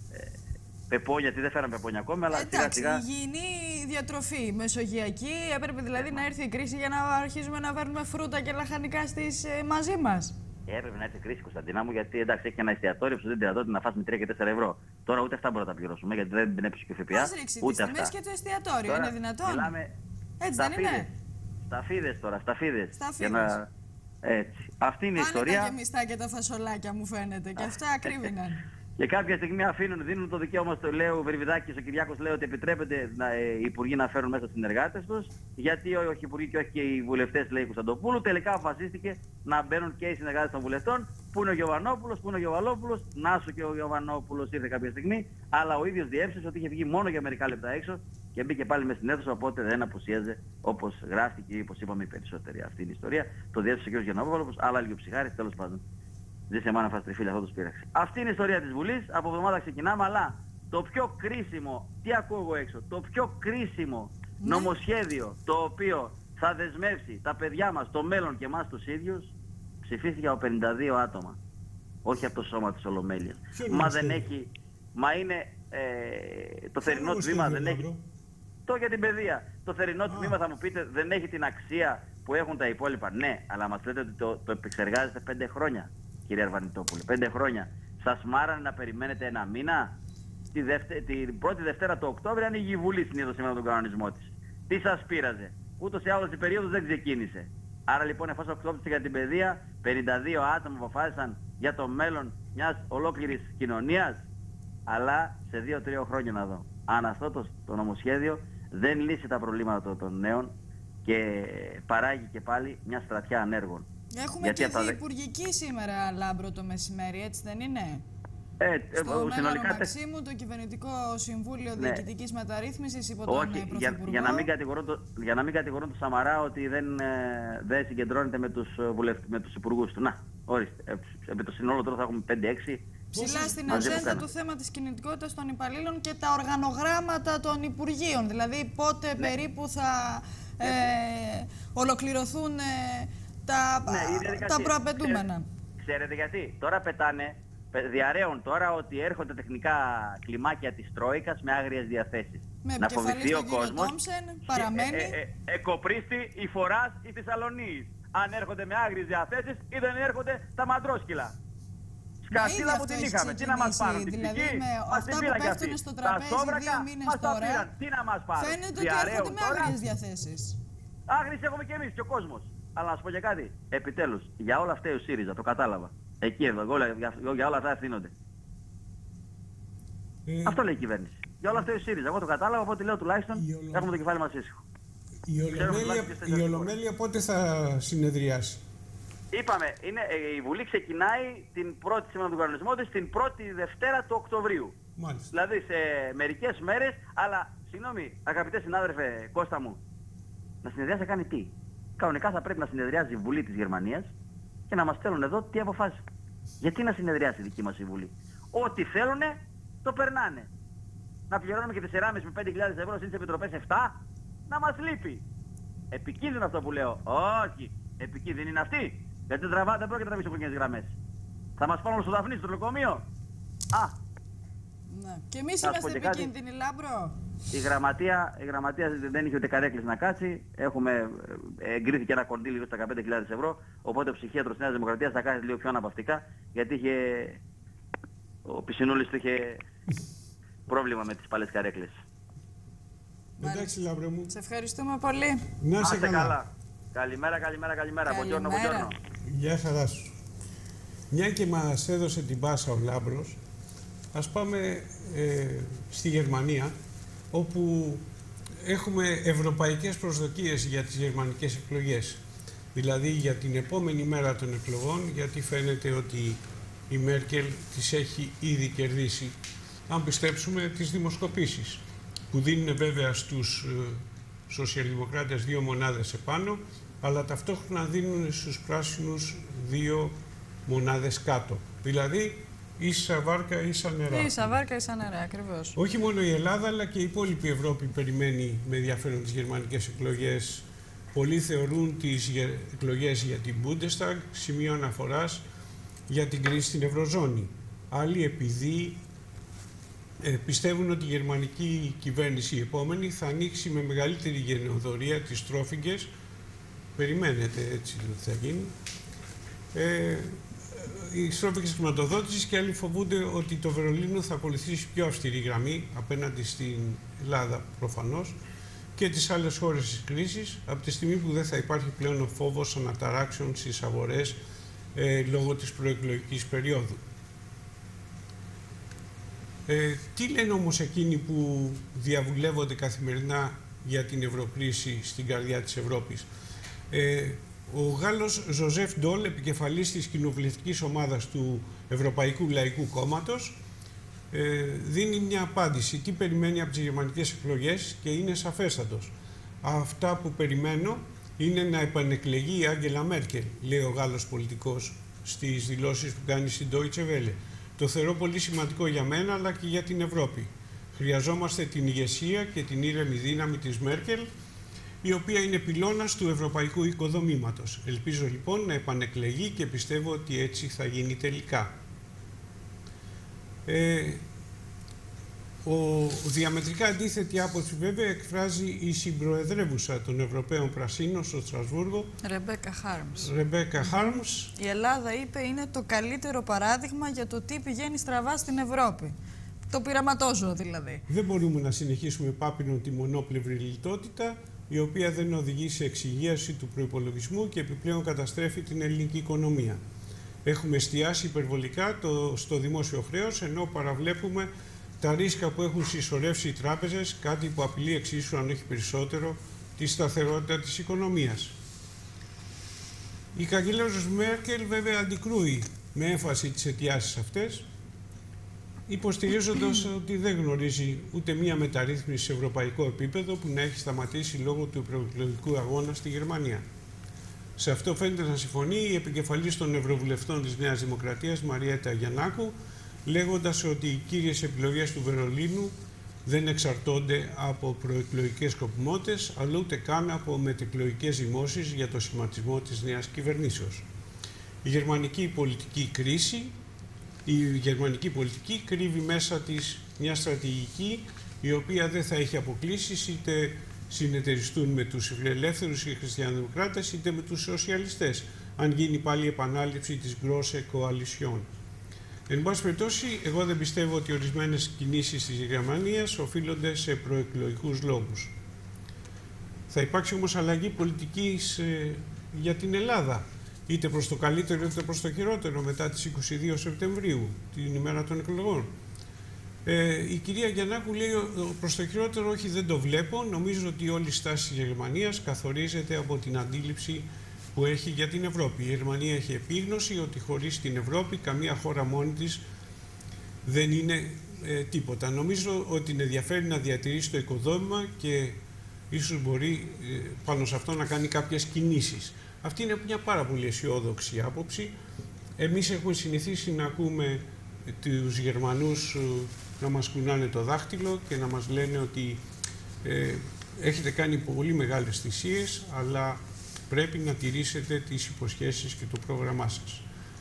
πεπόνια. Τι δεν φέραμε πεπόνια ακόμη, αλλά σιγά σιγά. Εντάξει, υγιεινή διατροφή, μεσογειακή. Έπρεπε δηλαδή να έρθει η κρίση για να αρχίζουμε να παίρνουμε φρούτα και λαχανικά μαζί μας. Έπρεπε να έρθει κρίση, Κωνσταντίνα μου, γιατί εντάξει, έχει και ένα εστιατόριο που σου δίνει τη δυνατότητα να φας με 3 και 4 ευρώ. Τώρα ούτε αυτά μπορούμε να τα πληρώσουμε, γιατί δεν έπαιξε και ΦΠΑ. Πώς ρίξει τις τιμές και το εστιατόριο, τώρα, είναι δυνατόν? Έτσι δεν είναι? Σταφίδες τώρα, σταφίδες. Σταφίδες. Έτσι. Αυτή είναι η ιστορία. Πάνε τα γεμιστά και τα φασολάκια μου φαίνεται και αυτά ακρίβηναν. Και κάποια στιγμή δίνουν το δικαίωμα στο λέω ο Βερβιδάκης, ο Κυριάκος λέει ότι επιτρέπεται οι υπουργοί να φέρουν μέσα συνεργάτες τους, γιατί όχι οι υπουργοί και όχι και οι βουλευτές, λέει Κωνσταντοπούλου. Τελικά αποφασίστηκε να μπαίνουν και οι συνεργάτες των βουλευτών. Πού είναι ο Γιωβανόπουλος, να σου και ο Γιωβανόπουλος ήρθε κάποια στιγμή, αλλά ο ίδιος διέψευσε ότι είχε βγει μόνο για μερικά λεπτά έξω και μπήκε πάλι μες στην αίθουσα, οπότε δεν απουσίαζε όπως γράφτηκε ή όπως είπαμε οι περισσότεροι. Αυτή είναι η ιστορία. Το διέψευσε και ο Γιωβανόπουλος, άλλα λίγο ψυχάρης, τέλος πάντων. Ζήσε μάνα φαστριφίλια, αυτό τους πείραξε. Αυτή είναι η ιστορία της Βουλής. Από εβδομάδα ξεκινάμε, αλλά το πιο κρίσιμο, τι ακούω εγώ έξω, το πιο κρίσιμο νομοσχέδιο το οποίο θα δεσμεύσει τα παιδιά μας, το μέλλον και εμάς τους ίδιους, ψηφίστηκε από 52 άτομα. Όχι από το σώμα της Ολομέλειας. Μα δεν έχει, μα είναι το θερινό τμήμα δεν έχει. Το για την παιδεία. Το θερινό τμήμα θα μου πείτε δεν έχει την αξία που έχουν τα υπόλοιπα. Ναι, αλλά μας λέτε ότι το επεξεργάζεστε 5 χρόνια. Κύριε Αρβανιτόπουλε, 5 χρόνια. Σας μάρανε να περιμένετε ένα μήνα? Την πρώτη Δευτέρα του Οκτώβρη ανοίγει η Βουλή συνήθως σήμερα τον κανονισμό της. Τι σας πείραζε? Ούτως ή άλλως η περίοδος δεν ξεκίνησε. Άρα λοιπόν εφόσον ψήφισε για την παιδεία, 52 άτομα αποφάσισαν για το μέλλον μιας ολόκληρης κοινωνίας, αλλά σε 2-3 χρόνια να δω. Αν αυτό το νομοσχέδιο δεν λύσει τα προβλήματα των νέων και παράγει και πάλι μια στρατιά ανέργων. Έχουμε και διυπουργική σήμερα, Λάμπρο, το μεσημέρι, έτσι δεν είναι? Στο Μέγαρο Μαξίμου, το Κυβερνητικό Συμβούλιο Διοικητικής Μεταρρύθμισης υπό τον Πρωθυπουργό. Για να μην κατηγορούν τον Σαμαρά ότι δεν συγκεντρώνεται με τους υπουργούς του. Να, ορίστε, με το συνόλο τώρα θα έχουμε 5-6. Ψηλά στην ατζέντα το θέμα της κινητικότητας των υπαλλήλων και τα οργανογράμματα των υπουργείων. Δηλαδή πότε περίπου θα ολοκληρωθούν τα προαπαιτούμενα. Ξέρετε γιατί? Τώρα διαρρέουν τώρα ότι έρχονται τεχνικά κλιμάκια της Τρόικας με άγριες διαθέσεις. Με να φοβηθεί ο κόσμος. Τόμψεν, παραμένει. Εκοπρίστη, η Φοράς, η Θεσσαλονίκη. Αν έρχονται με άγριες διαθέσεις ή δεν έρχονται τα μαντρόσκυλα. Σκασίλα που την είχαμε. Τι να μας πάρουν, την δηλαδή, ψυχή, με μας την αυτά πήραν που κι αυτοί. πέφτουν στο Τα τραπέζι σόβρακα 2 μήνες μας τα τώρα, πήραν. Τι να μας πάρουν. φαίνεται ότι έρχονται με άγριες διαθέσεις. Άγριες έχουμε κι εμείς και ο κόσμος. Αλλά να σου πω και κάτι. Επιτέλους, για όλα αυτά ο ΣΥΡΙΖΑ, το κατάλαβα. Εκεί εδώ, για όλα αυτά ευθύνονται. Αυτό λέει η κυβέρνηση. Για όλα αυτά ο ΣΥΡΙΖΑ. Εγώ το κατάλαβα, οπότε λέω τουλάχιστον έχουμε το κεφάλι μας ήσυχο. Η Ολομέλεια πότε θα συνεδριάσει? Είπαμε, η Βουλή ξεκινάει την πρώτη σήμερα του κανονισμού της την πρώτη Δευτέρα του Οκτωβρίου. Μάλιστα. Δηλαδή σε μερικές μέρες, αλλά συγγνώμη αγαπητέ συνάδελφε Κώστα μου, να συνεδριάσει κάνει τι? Κανονικά θα πρέπει να συνεδριάζει η Βουλή της Γερμανίας και να μας στέλνουν εδώ τι αποφάσεις. Γιατί να συνεδριάσει η δική μας η Βουλή? Ό,τι θέλουνε το περνάνε. Να πληρώνουμε και 4,5 με 5.000 ευρώ στις επιτροπές 7, να μας λείπει. Επικίνδυνο αυτό που λέω. Όχι. Επικίνδυνη είναι αυτή. Γιατί δεν πρόκειται να τραβήσει κόκκινες γραμμές. Θα μας πάνε στο Δαφνί, στο νοσοκομείο. Ναι. Και εμείς είμαστε επικίνδυνοι, Λάμπρο. Η γραμματεία δεν είχε ούτε καρέκλες να κάτσει. Εγκρίθηκε ένα κονδύλιο στα 15.000 ευρώ. Οπότε ο ψυχίατρος της Νέας Δημοκρατίας θα κάνει λίγο πιο αναπαυτικά. Γιατί ο Πισινούλης του είχε πρόβλημα με τις παλές καρέκλες. Εντάξει, Λάμπρο μου. Σε ευχαριστούμε πολύ. Να είσαι καλά. Καλημέρα. Buongiorno. Γεια χαρά σου. Μια και μας έδωσε την πάσα ο Λάμπρος, ας πάμε στη Γερμανία, όπου έχουμε ευρωπαϊκές προσδοκίες για τις γερμανικές εκλογές. Δηλαδή για την επόμενη μέρα των εκλογών, γιατί φαίνεται ότι η Μέρκελ τις έχει ήδη κερδίσει, αν πιστέψουμε τις δημοσκοπήσεις, που δίνουν βέβαια στους σοσιαλδημοκράτες 2 μονάδες επάνω, αλλά ταυτόχρονα δίνουν στους πράσινους 2 μονάδες κάτω. Δηλαδή, ίσα βάρκα, ίσα νερά. Ίσα βάρκα, ίσα νερά, ακριβώς. Όχι μόνο η Ελλάδα, αλλά και η υπόλοιπη Ευρώπη περιμένει με ενδιαφέρον τις γερμανικές εκλογές. Πολλοί θεωρούν τις εκλογές για την Bundestag σημείο αναφοράς για την κρίση στην Ευρωζώνη. Άλλοι επειδή πιστεύουν ότι η γερμανική κυβέρνηση η επόμενη θα ανοίξει με μεγαλύτερη γενναιοδωρία τις τρόφιγγες. Περιμένετε έτσι ότι θα γίνει. Οι τρόφιγγες χρηματοδότησης, και άλλοι φοβούνται ότι το Βερολίνο θα ακολουθήσει πιο αυστηρή γραμμή απέναντι στην Ελλάδα προφανώς και τις άλλες χώρες της κρίσης, από τη στιγμή που δεν θα υπάρχει πλέον ο φόβος αναταράξεων στις αγορές λόγω της προεκλογικής περίοδου. Τι λένε όμως εκείνοι που διαβουλεύονται καθημερινά για την ευρωκρίση στην καρδιά της Ευρώπης? Ο Γάλλος Ζωζεφ Ντόλ, επικεφαλής της κοινοβουλευτικής ομάδας του Ευρωπαϊκού Λαϊκού Κόμματος, δίνει μια απάντηση. Τι περιμένει από τις γερμανικές εκλογές, και είναι σαφέστατος. Αυτά που περιμένω είναι να επανεκλεγεί η Άγγελα Μέρκελ, λέει ο Γάλλος πολιτικός στις δηλώσεις που κάνει στην Deutsche Welle. Το θεωρώ πολύ σημαντικό για μένα, αλλά και για την Ευρώπη. Χρειαζόμαστε την ηγεσία και την ήρεμη δύναμη της Μέρκελ, η οποία είναι πυλώνας του ευρωπαϊκού οικοδομήματος. Ελπίζω λοιπόν να επανεκλεγεί και πιστεύω ότι έτσι θα γίνει τελικά. Διαμετρικά αντίθετη άποψη βέβαια εκφράζει η συμπροεδρεύουσα των Ευρωπαίων Πρασίνων στο Στρασβούργο, Ρεμπέκα Χάρμς. Η Ελλάδα, είπε, είναι το καλύτερο παράδειγμα για το τι πηγαίνει στραβά στην Ευρώπη. Το πειραματόζωο δηλαδή. Δεν μπορούμε να συνεχίσουμε πάπινον τη μονόπλευρη λιτότητα, η οποία δεν οδηγεί σε εξυγίαση του προϋπολογισμού και επιπλέον καταστρέφει την ελληνική οικονομία. Έχουμε εστιάσει υπερβολικά στο δημόσιο χρέος, ενώ παραβλέπουμε τα ρίσκα που έχουν συσσωρεύσει οι τράπεζες, κάτι που απειλεί εξίσου, αν όχι περισσότερο, τη σταθερότητα της οικονομίας. Η καγκελάριος Μέρκελ βέβαια αντικρούει με έμφαση τις αιτιάσεις αυτές, υποστηρίζοντας ότι δεν γνωρίζει ούτε μία μεταρρύθμιση σε ευρωπαϊκό επίπεδο που να έχει σταματήσει λόγω του προεκλογικού αγώνα στη Γερμανία. Σε αυτό φαίνεται να συμφωνεί η επικεφαλής των Ευρωβουλευτών της Νέας Δημοκρατίας, Μαριέτα Γιαννάκου, λέγοντας ότι οι κύριες επιλογές του Βερολίνου δεν εξαρτώνται από προεκλογικές σκοπιμότητες, αλλά ούτε καν από μετεκλογικές δημόσεις για το σχηματισμό της νέας κυβερνήσεως. Η γερμανική πολιτική κρύβει μέσα της μια στρατηγική η οποία δεν θα έχει αποκλήσεις, είτε συνεταιριστούν με τους φιλελεύθερους ή χριστιανοδημοκράτες, είτε με τους σοσιαλιστές, αν γίνει πάλι η επανάληψη της Grosse Koalition. Εν πάση περιπτώσει, εγώ δεν πιστεύω ότι ορισμένες κινήσεις της Γερμανίας οφείλονται σε προεκλογικούς λόγους. Θα υπάρξει όμως αλλαγή πολιτικής για την Ελλάδα, είτε προς το καλύτερο είτε προς το χειρότερο, μετά τις 22 Σεπτεμβρίου, την ημέρα των εκλογών. Η κυρία Γιαννάκου λέει προς το χειρότερο όχι, δεν το βλέπω. Νομίζω ότι όλη η στάση της Γερμανίας καθορίζεται από την αντίληψη που έχει για την Ευρώπη. Η Γερμανία έχει επίγνωση ότι χωρίς την Ευρώπη καμία χώρα μόνη της δεν είναι τίποτα. Νομίζω ότι την ενδιαφέρει να διατηρήσει το οικοδόμημα και ίσως μπορεί πάνω σε αυτό να κάνει κάποιες κινήσεις. Αυτή είναι μια πάρα πολύ αισιόδοξη άποψη. Εμείς έχουμε συνηθίσει να ακούμε τους Γερμανούς να μας κουνάνε το δάχτυλο και να μας λένε ότι έχετε κάνει πολύ μεγάλες θυσίες, αλλά πρέπει να τηρήσετε τις υποσχέσεις και το πρόγραμμά σας.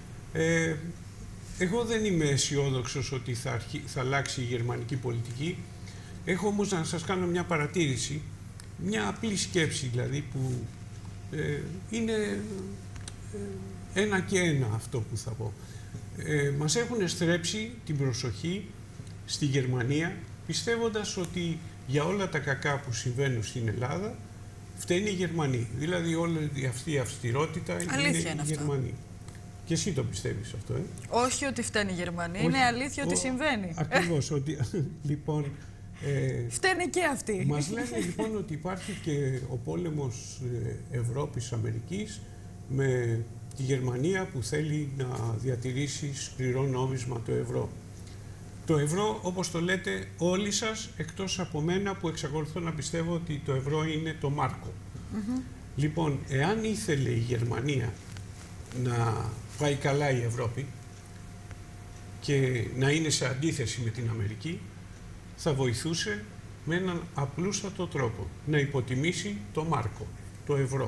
Εγώ δεν είμαι αισιόδοξος ότι θα αλλάξει η γερμανική πολιτική. Έχω όμως να σας κάνω μια παρατήρηση, μια απλή σκέψη δηλαδή, που είναι ένα και ένα αυτό που θα πω. Μας έχουν στρέψει την προσοχή στη Γερμανία, πιστεύοντας ότι για όλα τα κακά που συμβαίνουν στην Ελλάδα φταίνει οι Γερμανοί. Δηλαδή όλη αυτή η αυστηρότητα είναι οι Γερμανοί. Και εσύ το πιστεύεις αυτό, Όχι ότι φταίνει η Γερμανία, είναι αλήθεια ότι συμβαίνει. Ακριβώς, ότι λοιπόν... φταίνει και αυτοί. Μας λένε λοιπόν ότι υπάρχει και ο πόλεμος Ευρώπης-Αμερικής με τη Γερμανία που θέλει να διατηρήσει σκληρό νόμισμα το ευρώ. Το ευρώ, όπως το λέτε όλοι σας, εκτός από μένα που εξακολουθώ να πιστεύω ότι το ευρώ είναι το μάρκο. Λοιπόν, εάν ήθελε η Γερμανία να πάει καλά η Ευρώπη και να είναι σε αντίθεση με την Αμερική, θα βοηθούσε με έναν απλούστατο τρόπο να υποτιμήσει το μάρκο, το ευρώ.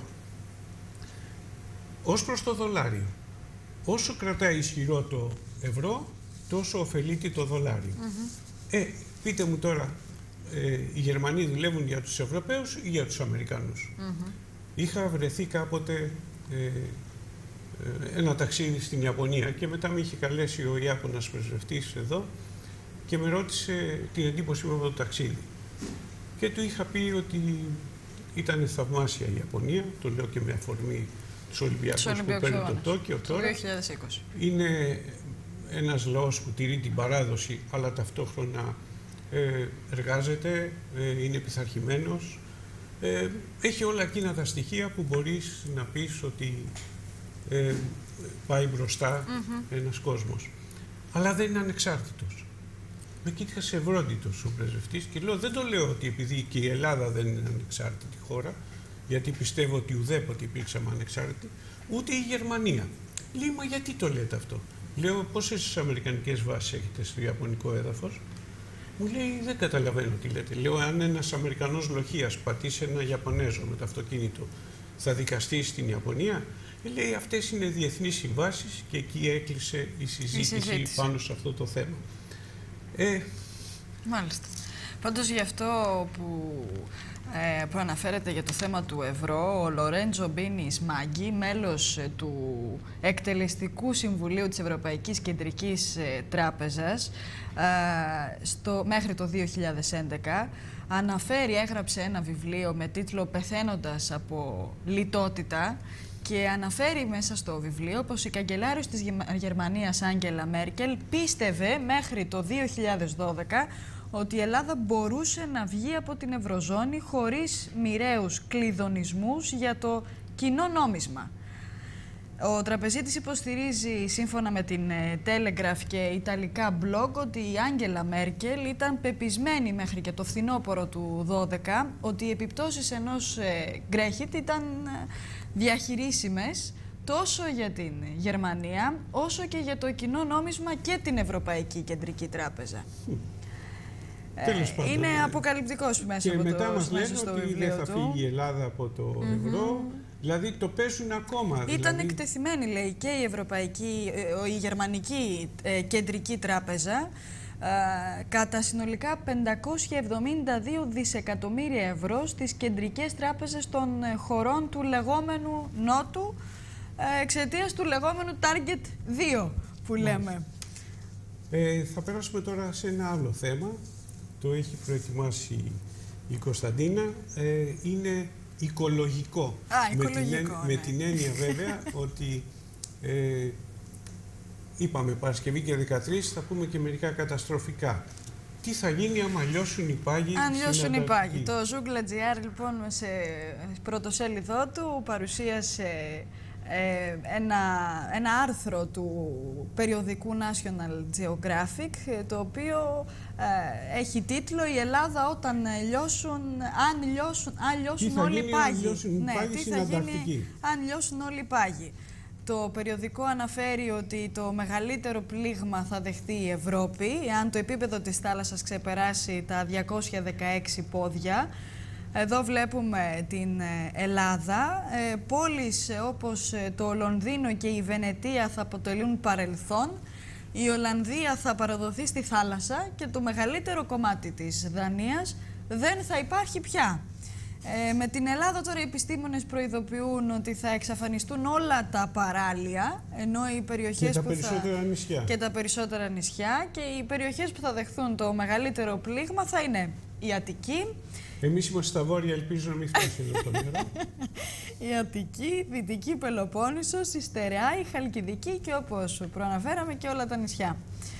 Ως προς το δολάριο, όσο κρατάει ισχυρό το ευρώ, τόσο ωφελείται το δολάριο. Πείτε μου τώρα, οι Γερμανοί δουλεύουν για τους Ευρωπαίους ή για τους Αμερικανούς? Είχα βρεθεί κάποτε ένα ταξίδι στην Ιαπωνία και μετά με είχε καλέσει ο Ιάπωνας πρεσβευτής εδώ και με ρώτησε την εντύπωση μου από το ταξίδι. Και του είχα πει ότι ήταν θαυμάσια η Ιαπωνία, το λέω και με αφορμή τους Ολυμπιακούς που παίρνει το Τόκιο τώρα. 2020. Είναι ένας λαός που τηρεί την παράδοση, αλλά ταυτόχρονα εργάζεται, είναι πειθαρχημένος. Έχει όλα εκείνα τα στοιχεία που μπορείς να πεις ότι πάει μπροστά ένας κόσμος. Αλλά δεν είναι ανεξάρτητος. Με κοίταξε ευρόντιτος ο πρεσβευτής και λέω, δεν το λέω ότι επειδή και η Ελλάδα δεν είναι ανεξάρτητη χώρα, γιατί πιστεύω ότι ουδέποτε υπήρξαμε ανεξάρτητοι, ούτε η Γερμανία. Λέει, μα γιατί το λέτε αυτό? Λέω, πόσες αμερικανικές βάσεις έχετε στο ιαπωνικό έδαφος? Μου λέει, δεν καταλαβαίνω τι λέτε. Λέω, αν ένας Αμερικανός λοχείας πατήσει ένα Ιαπωνέζο με το αυτοκίνητο, θα δικαστεί στην Ιαπωνία? Λέει, αυτές είναι διεθνείς συμβάσεις και εκεί έκλεισε η συζήτηση πάνω σε αυτό το θέμα. Μάλιστα. Πάντως γι' αυτό που αναφέρεται για το θέμα του ευρώ, ο Λορέντζο Μπίνι Σμάγκη, μέλος του Εκτελεστικού Συμβουλίου της Ευρωπαϊκής Κεντρικής Τράπεζας μέχρι το 2011, έγραψε ένα βιβλίο με τίτλο «Πεθαίνοντας από λιτότητα» και αναφέρει μέσα στο βιβλίο πως η καγκελάριος της Γερμανίας Άγγελα Μέρκελ πίστευε μέχρι το 2012 ότι η Ελλάδα μπορούσε να βγει από την Ευρωζώνη χωρίς μοιραίους κλειδονισμούς για το κοινό νόμισμα. Ο τραπεζίτης υποστηρίζει, σύμφωνα με την Telegraph και ιταλικά blog, ότι η Άγγελα Μέρκελ ήταν πεπισμένη μέχρι και το φθινόπωρο του 2012 ότι οι επιπτώσεις ενός Brexit ήταν διαχειρίσιμες τόσο για την Γερμανία όσο και για το κοινό νόμισμα και την Ευρωπαϊκή Κεντρική Τράπεζα. Είναι αποκαλυπτικός μέσα από το βιβλίο του. Και μετά μας λένε ότι δεν θα φύγει η Ελλάδα από το ευρώ. Δηλαδή το παίζουν ακόμα. Ήταν εκτεθειμένη, λέει, και η Γερμανική Κεντρική Τράπεζα κατά συνολικά 572 δισεκατομμύρια ευρώ στις κεντρικές τράπεζες των χωρών του λεγόμενου Νότου, εξαιτίας του λεγόμενου Target 2 που λέμε. Θα περάσουμε τώρα σε ένα άλλο θέμα. Το έχει προετοιμάσει η Κωνσταντίνα. Είναι οικολογικό. Με την έννοια βέβαια ότι είπαμε Παρασκευή και 13, θα πούμε και μερικά καταστροφικά. Τι θα γίνει άμα λιώσουν οι πάγοι? Αν λιώσουν οι πάγοι. Το Zoogla.gr λοιπόν σε πρωτοσέλιδό του παρουσίασε ένα άρθρο του περιοδικού National Geographic, το οποίο έχει τίτλο «Η Ελλάδα όταν λιώσουν, αν λιώσουν όλοι οι πάγοι». Τι θα γίνει αν λιώσουν όλοι οι πάγοι. Το περιοδικό αναφέρει ότι το μεγαλύτερο πλήγμα θα δεχτεί η Ευρώπη, αν το επίπεδο της θάλασσας ξεπεράσει τα 216 πόδια. Εδώ βλέπουμε την Ελλάδα. Πόλεις όπως το Λονδίνο και η Βενετία θα αποτελούν παρελθόν. Η Ολλανδία θα παραδοθεί στη θάλασσα και το μεγαλύτερο κομμάτι της Δανίας δεν θα υπάρχει πια. Με την Ελλάδα τώρα οι επιστήμονες προειδοποιούν ότι θα εξαφανιστούν όλα τα παράλια, ενώ οι περιοχές και τα περισσότερα νησιά, και οι περιοχές που θα δεχθούν το μεγαλύτερο πλήγμα θα είναι η Αττική. Εμείς είμαστε στα βόρεια, ελπίζω να μην φτάσει εδώ το νερό. Η Αττική, Δυτική Πελοπόννησος, η Στερεά, η Χαλκιδική και όπως προαναφέραμε και όλα τα νησιά.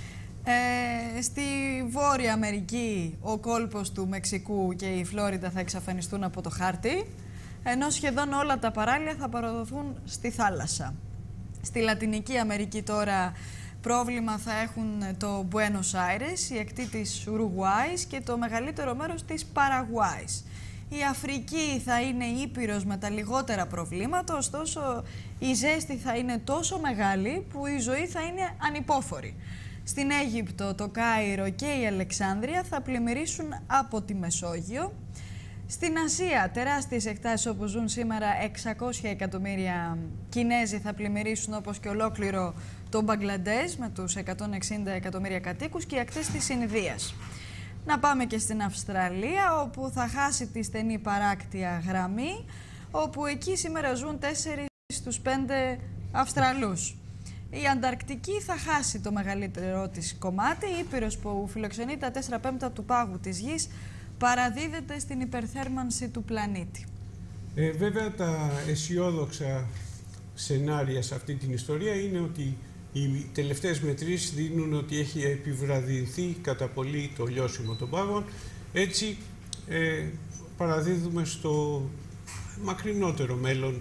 Στη Βόρεια Αμερική ο κόλπος του Μεξικού και η Φλόριντα θα εξαφανιστούν από το χάρτη, ενώ σχεδόν όλα τα παράλια θα παραδοθούν στη θάλασσα. Στη Λατινική Αμερική τώρα πρόβλημα θα έχουν το Buenos Aires, η ακτή της Ουρουγουάης και το μεγαλύτερο μέρος της Παραγουάης. Η Αφρική θα είναι ήπειρος με τα λιγότερα προβλήματα, ωστόσο η ζέστη θα είναι τόσο μεγάλη που η ζωή θα είναι ανυπόφορη. Στην Αίγυπτο, το Κάιρο και η Αλεξάνδρεια θα πλημμυρίσουν από τη Μεσόγειο. Στην Ασία, τεράστιες εκτάσεις όπου ζουν σήμερα 600 εκατομμύρια Κινέζοι θα πλημμυρίσουν, όπως και ολόκληρο το Μπαγκλαντές με τους 160 εκατομμύρια κατοίκους και οι ακτές της Ινδίας. Να πάμε και στην Αυστραλία, όπου θα χάσει τη στενή παράκτια γραμμή, όπου εκεί σήμερα ζουν 4 στους 5 Αυστραλούς. Η Ανταρκτική θα χάσει το μεγαλύτερό της κομμάτι, η ήπειρος που φιλοξενεί τα 4/5 του πάγου της γης παραδίδεται στην υπερθέρμανση του πλανήτη. Βέβαια τα αισιόδοξα σενάρια σε αυτή την ιστορία είναι ότι οι τελευταίες μετρήσεις δίνουν ότι έχει επιβραδυνθεί κατά πολύ το λιώσιμο των πάγων. Έτσι παραδίδουμε στο μακρινότερο μέλλον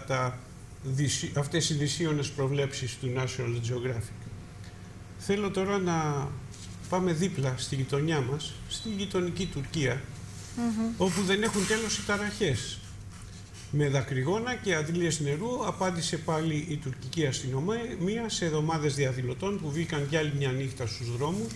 αυτές οι δυσίωνες προβλέψεις του National Geographic. Θέλω τώρα να πάμε δίπλα στη γειτονιά μας, στη γειτονική Τουρκία, όπου δεν έχουν τέλος οι ταραχές. Με δακρυγόνα και αντλίες νερού απάντησε πάλι η τουρκική αστυνομία σε εβδομάδες διαδηλωτών που βγήκαν για άλλη μια νύχτα στους δρόμους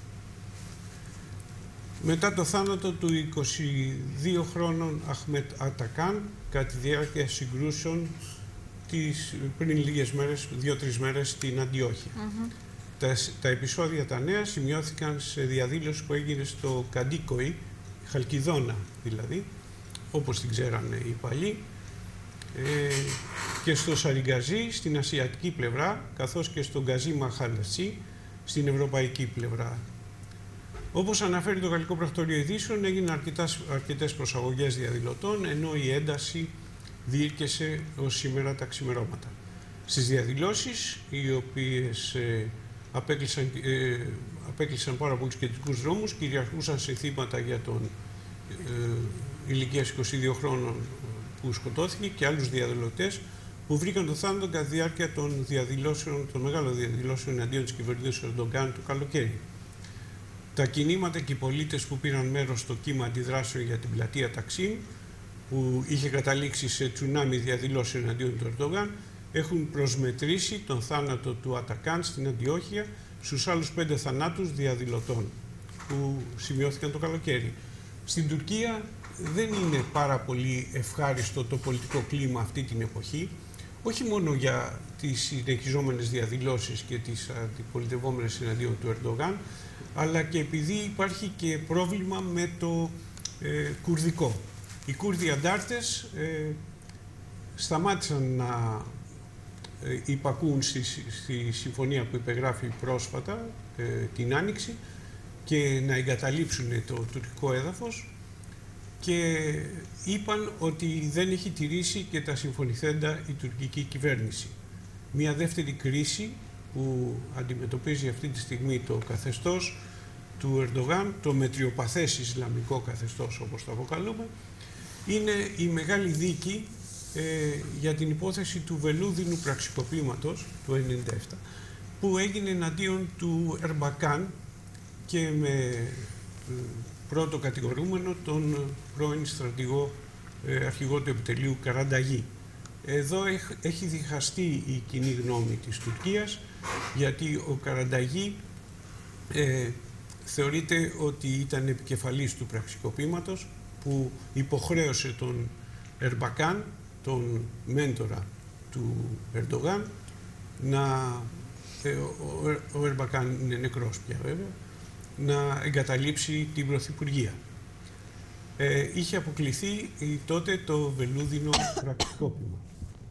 μετά το θάνατο του 22χρονου Αχμέτ Ατακάν κατά τη διάρκεια συγκρούσεων πριν λίγες μέρες, 2-3 μέρες στην Αντιόχεια. Τα επεισόδια τα νέα σημειώθηκαν σε διαδήλωση που έγινε στο Καντίκοϊ, Χαλκιδόνα δηλαδή, όπως την ξέρανε οι παλιοί, και στο Σαριγκαζί στην ασιατική πλευρά, καθώς και στο Γκαζί Μαχαλατσί στην ευρωπαϊκή πλευρά. Όπως αναφέρει το Γαλλικό Πρακτορείο Ειδήσεων, έγιναν αρκετές προσαγωγές διαδηλωτών, ενώ η ένταση διήρκεσε ως σήμερα τα ξημερώματα. Στις διαδηλώσεις, οι οποίες απέκλεισαν πάρα πολλούς κεντρικούς δρόμους, κυριαρχούσαν συνθήματα για τον ηλικίας 22 χρόνων που σκοτώθηκε και άλλους διαδηλωτές που βρήκαν το θάνατο κατά τη διάρκεια των μεγάλων διαδηλώσεων εναντίον της κυβερνήσεως Ερντογκάν το καλοκαίρι. Τα κινήματα και οι πολίτες που πήραν μέρος στο κύμα αντιδράσεων για την πλατεία Ταξίμ, που είχε καταλήξει σε τσουνάμι διαδηλώσεων εναντίον του Ερντογκάν, έχουν προσμετρήσει τον θάνατο του Ατακάν στην Αντιόχεια στους άλλους 5 θανάτους διαδηλωτών που σημειώθηκαν το καλοκαίρι. Στην Τουρκία δεν είναι πάρα πολύ ευχάριστο το πολιτικό κλίμα αυτή την εποχή. όχι μόνο για τις συνεχιζόμενες διαδηλώσεις και τις αντιπολιτευόμενες εναντίον του Ερντογάν, αλλά και επειδή υπάρχει και πρόβλημα με το κουρδικό. Οι Κούρδοι αντάρτες σταμάτησαν να υπακούν στη συμφωνία που υπεγράφει πρόσφατα την Άνοιξη και να εγκαταλείψουν το τουρκικό έδαφος και είπαν ότι δεν έχει τηρήσει και τα συμφωνηθέντα η τουρκική κυβέρνηση. Μια δεύτερη κρίση που αντιμετωπίζει αυτή τη στιγμή το καθεστώς του Ερντογάν, το μετριοπαθές Ισλαμικό καθεστώς όπως το αποκαλούμε, είναι η μεγάλη δίκη για την υπόθεση του βελούδινου πραξικοπήματος του 1997 που έγινε εναντίον του Ερμπακάν και με πρώτο κατηγορούμενο τον πρώην στρατηγό αρχηγό του επιτελείου Καρανταγή. Εδώ έχει διχαστεί η κοινή γνώμη της Τουρκίας, γιατί ο Καρανταγή θεωρείται ότι ήταν επικεφαλής του πραξικοπήματος που υποχρέωσε τον Ερμπακάν, τον μέντορα του Ερντογάν, ο Ερμπακάν είναι νεκρός πια βέβαια, να εγκαταλείψει την Πρωθυπουργία. Είχε αποκληθεί τότε το βελούδινο πραξικόπημα.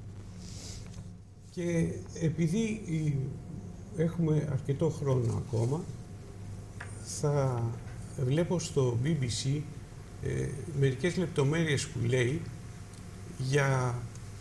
Και επειδή έχουμε αρκετό χρόνο ακόμα, θα βλέπω στο BBC μερικές λεπτομέρειες που λέει για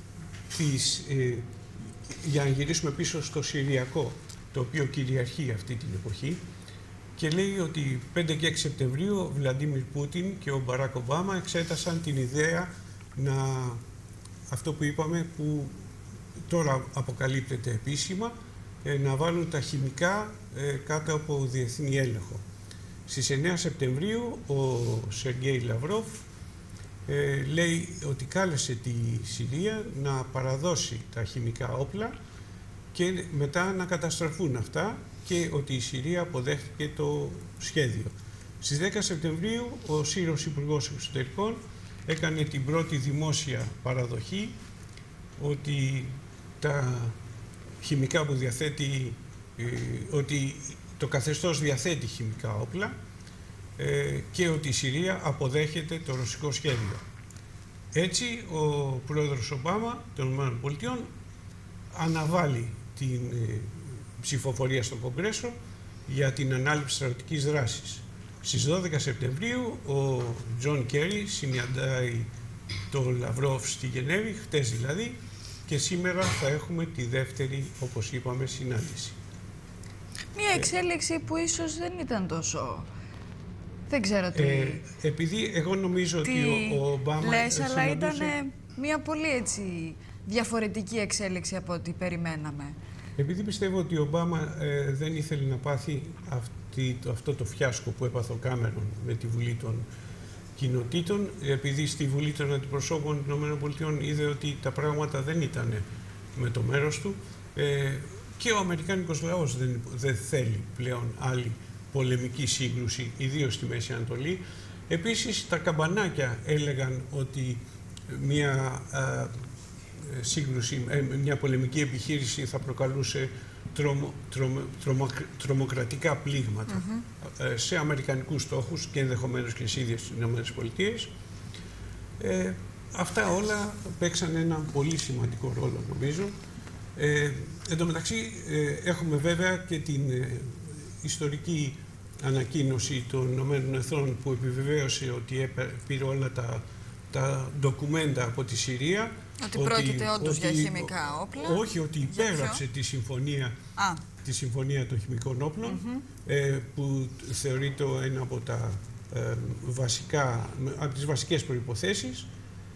να γυρίσουμε πίσω στο Συριακό, το οποίο κυριαρχεί αυτή την εποχή, και λέει ότι 5 και 6 Σεπτεμβρίου ο Βλαντίμιρ Πούτιν και ο Μπαράκ Ομπάμα εξέτασαν την ιδέα αυτό που είπαμε, που τώρα αποκαλύπτεται επίσημα, να βάλουν τα χημικά κάτω από διεθνή έλεγχο. Στις 9 Σεπτεμβρίου ο Σεργέη Λαυρόφ λέει ότι κάλεσε τη Συρία να παραδώσει τα χημικά όπλα και μετά να καταστραφούν αυτά και ότι η Συρία αποδέχτηκε το σχέδιο. Στις 10 Σεπτεμβρίου ο Σύρος Υπουργός Εξωτερικών έκανε την πρώτη δημόσια παραδοχή ότι τα χημικά που διαθέτει, ότι το καθεστώς διαθέτει χημικά όπλα και ότι η Συρία αποδέχεται το ρωσικό σχέδιο. Έτσι, ο πρόεδρος Ομπάμα των ΗΠΑ αναβάλει την ψηφοφορία στο Κογκρέσο για την ανάληψη στρατιωτικής δράσης. Στις 12 Σεπτεμβρίου ο Τζον Κέρι συναντάει τον Λαυρόφ στη Γενέβη, χτες δηλαδή, και σήμερα θα έχουμε τη δεύτερη, όπως είπαμε, συνάντηση. Μία εξέλιξη που ίσως δεν ήταν τόσο... Δεν ξέρω τι... επειδή εγώ νομίζω ότι ο Ομπάμα... Λες, αλλά ήταν μία πολύ έτσι διαφορετική εξέλιξη από ό,τι περιμέναμε. Επειδή πιστεύω ότι ο Ομπάμα δεν ήθελε να πάθει αυτό το φιάσκο που έπαθε ο Κάμερον με τη Βουλή των Κοινοτήτων, επειδή στη Βουλή των Αντιπροσώπων των ΗΠΑ είδε ότι τα πράγματα δεν ήταν με το μέρος του και ο αμερικάνικος λαός δεν θέλει πλέον άλλη πολεμική σύγκρουση, ιδίως στη Μέση Ανατολή. Επίσης, τα καμπανάκια έλεγαν ότι μια πολεμική επιχείρηση θα προκαλούσε τρομοκρατικά πλήγματα σε αμερικανικούς στόχους και ενδεχομένως και στις ίδιες τις ΗΠΑ. Αυτά όλα παίξαν ένα πολύ σημαντικό ρόλο, νομίζω. Εν τω μεταξύ, έχουμε βέβαια και την ιστορική ανακοίνωση των Ηνωμένων Εθνών που επιβεβαίωσε ότι πήρε όλα τα ντοκουμέντα από τη Συρία. Ότι πρόκειται όντως για χημικά όπλα. Όχι, ότι υπέγραψε τη συμφωνία των χημικών όπλων, που θεωρείται ένα από από τις βασικές προϋποθέσεις,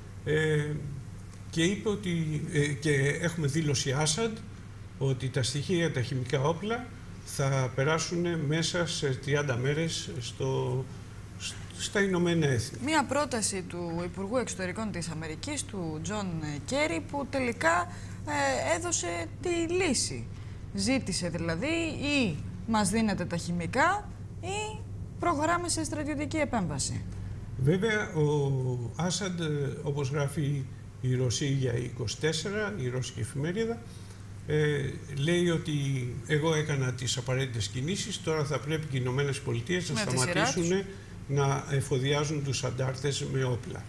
και είπε ότι, και έχουμε δήλωση Άσαντ, ότι τα στοιχεία, τα χημικά όπλα θα περάσουν μέσα σε 30 μέρες στα Ηνωμένα Έθνη. Μία πρόταση του Υπουργού Εξωτερικών της Αμερικής, του Τζον Κέρι, που τελικά έδωσε τη λύση. Ζήτησε δηλαδή ή μας δίνετε τα χημικά ή προχωράμε σε στρατιωτική επέμβαση. Βέβαια, ο Άσαντ, όπως γράφει η Ρωσία 24, η ρώσικη εφημερίδα, λέει ότι εγώ έκανα τις απαραίτητες κινήσεις, τώρα θα πρέπει και οι Ηνωμένες Πολιτείες να σταματήσουν να εφοδιάζουν τους αντάρτες με όπλα.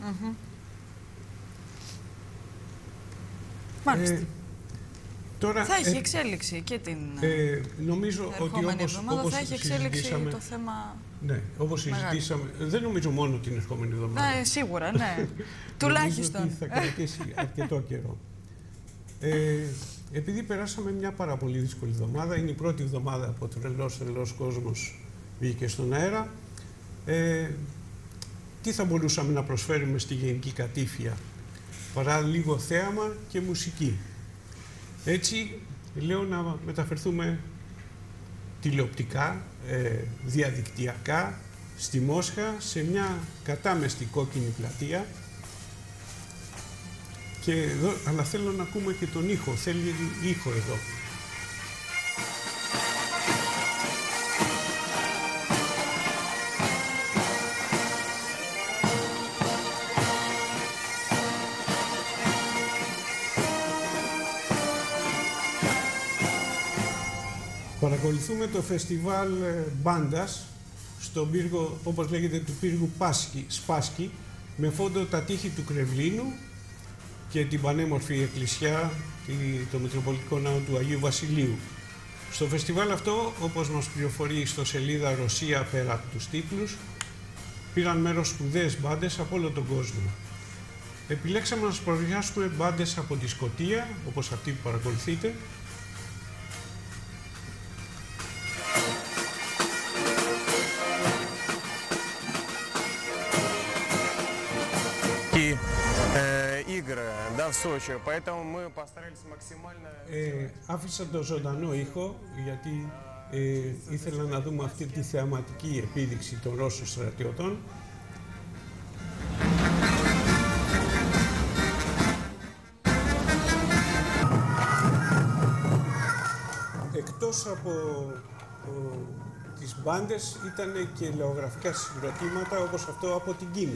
Μάλιστα. Τώρα, θα έχει εξέλιξη και την νομίζω ότι όπως θα έχει εξέλιξη συζητήσαμε, το θέμα. Ναι, όπως συζητήσαμε, δεν νομίζω μόνο την ερχόμενη εβδομάδα. Ναι, σίγουρα, ναι. Τουλάχιστον. Νομίζω ότι θα κρατήσει αρκετό καιρό. Επειδή περάσαμε μια πάρα πολύ δύσκολη εβδομάδα, είναι η πρώτη εβδομάδα που ο τρελός κόσμος βγήκε στον αέρα, τι θα μπορούσαμε να προσφέρουμε στη Γενική Κατήφια παρά λίγο θέαμα και μουσική. Έτσι, λέω να μεταφερθούμε τηλεοπτικά, διαδικτυακά, στη Μόσχα, σε μια κατάμεστη κόκκινη πλατεία. Και εδώ, αλλά θέλω να ακούμε και τον ήχο, θέλει ήχο εδώ. Παρακολουθούμε το φεστιβάλ μπάντας στον πύργο, όπως λέγεται, του πύργου Σπάσκι, με φόντο τα τείχη του Κρεμλίνου και την πανέμορφη εκκλησιά, το Μητροπολιτικό Ναό του Αγίου Βασιλείου. Στο φεστιβάλ αυτό, όπως μας πληροφορεί η ιστοσελίδα Ρωσία πέρα από τους τίτλους, πήραν μέρος σπουδαίες μπάντες από όλο τον κόσμο. Επιλέξαμε να σας παρουσιάσουμε μπάντες από τη Σκωτία, όπως αυτή που παρακολουθείτε, άφησα το ζωντανό ήχο γιατί ήθελα να δούμε αυτή τη θεαματική επίδειξη των Ρώσων στρατιωτών. Εκτός από τις μπάντες ήταν και λαογραφικά συγκροτήματα όπως αυτό από την Κίνα.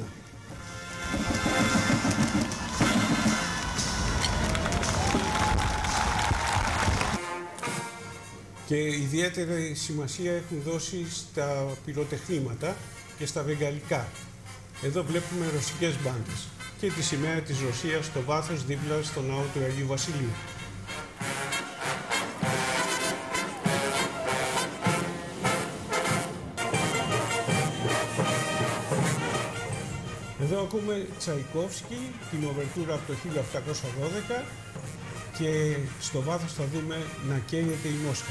Και ιδιαίτερη σημασία έχουν δώσει στα πυροτεχνήματα και στα βεγγαλικά. Εδώ βλέπουμε ρωσικές μπάντες και τη σημαία της Ρωσίας στο βάθος δίπλα στο ναό του Αγίου Βασιλείου. Εδώ ακούμε Τσαϊκόφσκι, την οβερτούρα από το 1812 και στο βάθος θα δούμε να καίγεται η Μόσχα.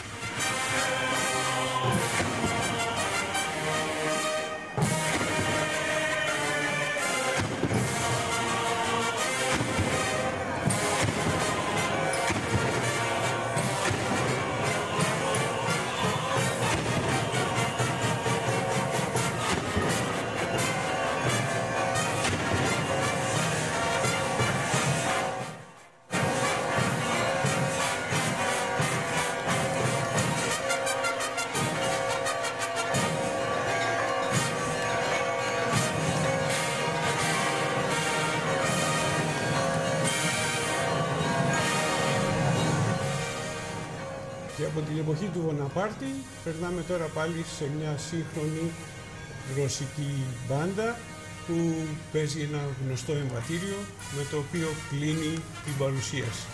Και από την εποχή του Βοναπάρτη περνάμε τώρα πάλι σε μια σύγχρονη ρωσική μπάντα που παίζει ένα γνωστό εμβατήριο με το οποίο κλείνει την παρουσίαση.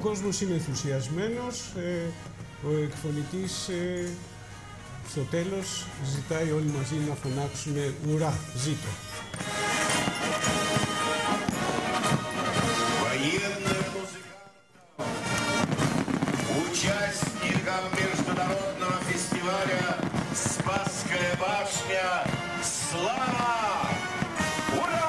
κόσμος είναι ενθουσιασμένος. Ο εκφωνητής στο τέλος ζητάει όλοι μαζί να φωνάξουμε «Ουρά, ζήτω». Участникам международного фестиваля «Спасская башня» слава! Ура!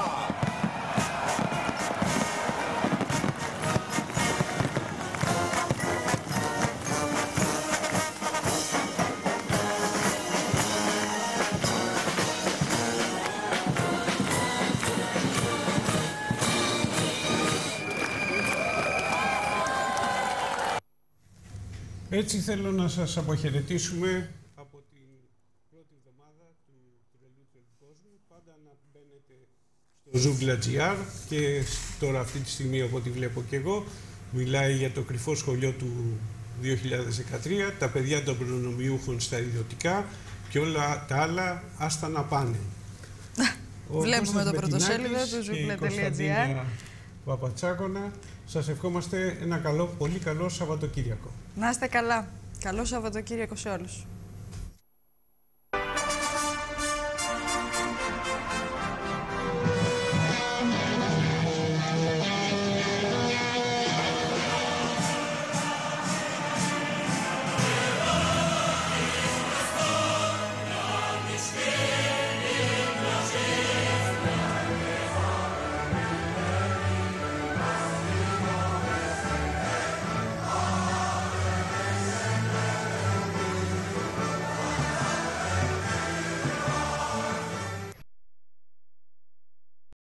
Έτσι θέλω να σας αποχαιρετήσουμε από την πρώτη εβδομάδα του Τρελού Κόσμου. Πάντα να μπαίνετε στο Zoogla.gr και τώρα αυτή τη στιγμή, από ό,τι βλέπω και εγώ, μιλάει για το κρυφό σχολείο του 2013, τα παιδιά των προνομιούχων στα ιδιωτικά και όλα τα άλλα άστα να πάνε. Βλέπουμε το πρωτοσέλιδο του Zoogla.gr. Παπατσάκονα, σας ευχόμαστε ένα καλό, πολύ καλό Σαββατοκύριακο. Να είστε καλά. Καλό Σαββατοκύριακο σε όλους.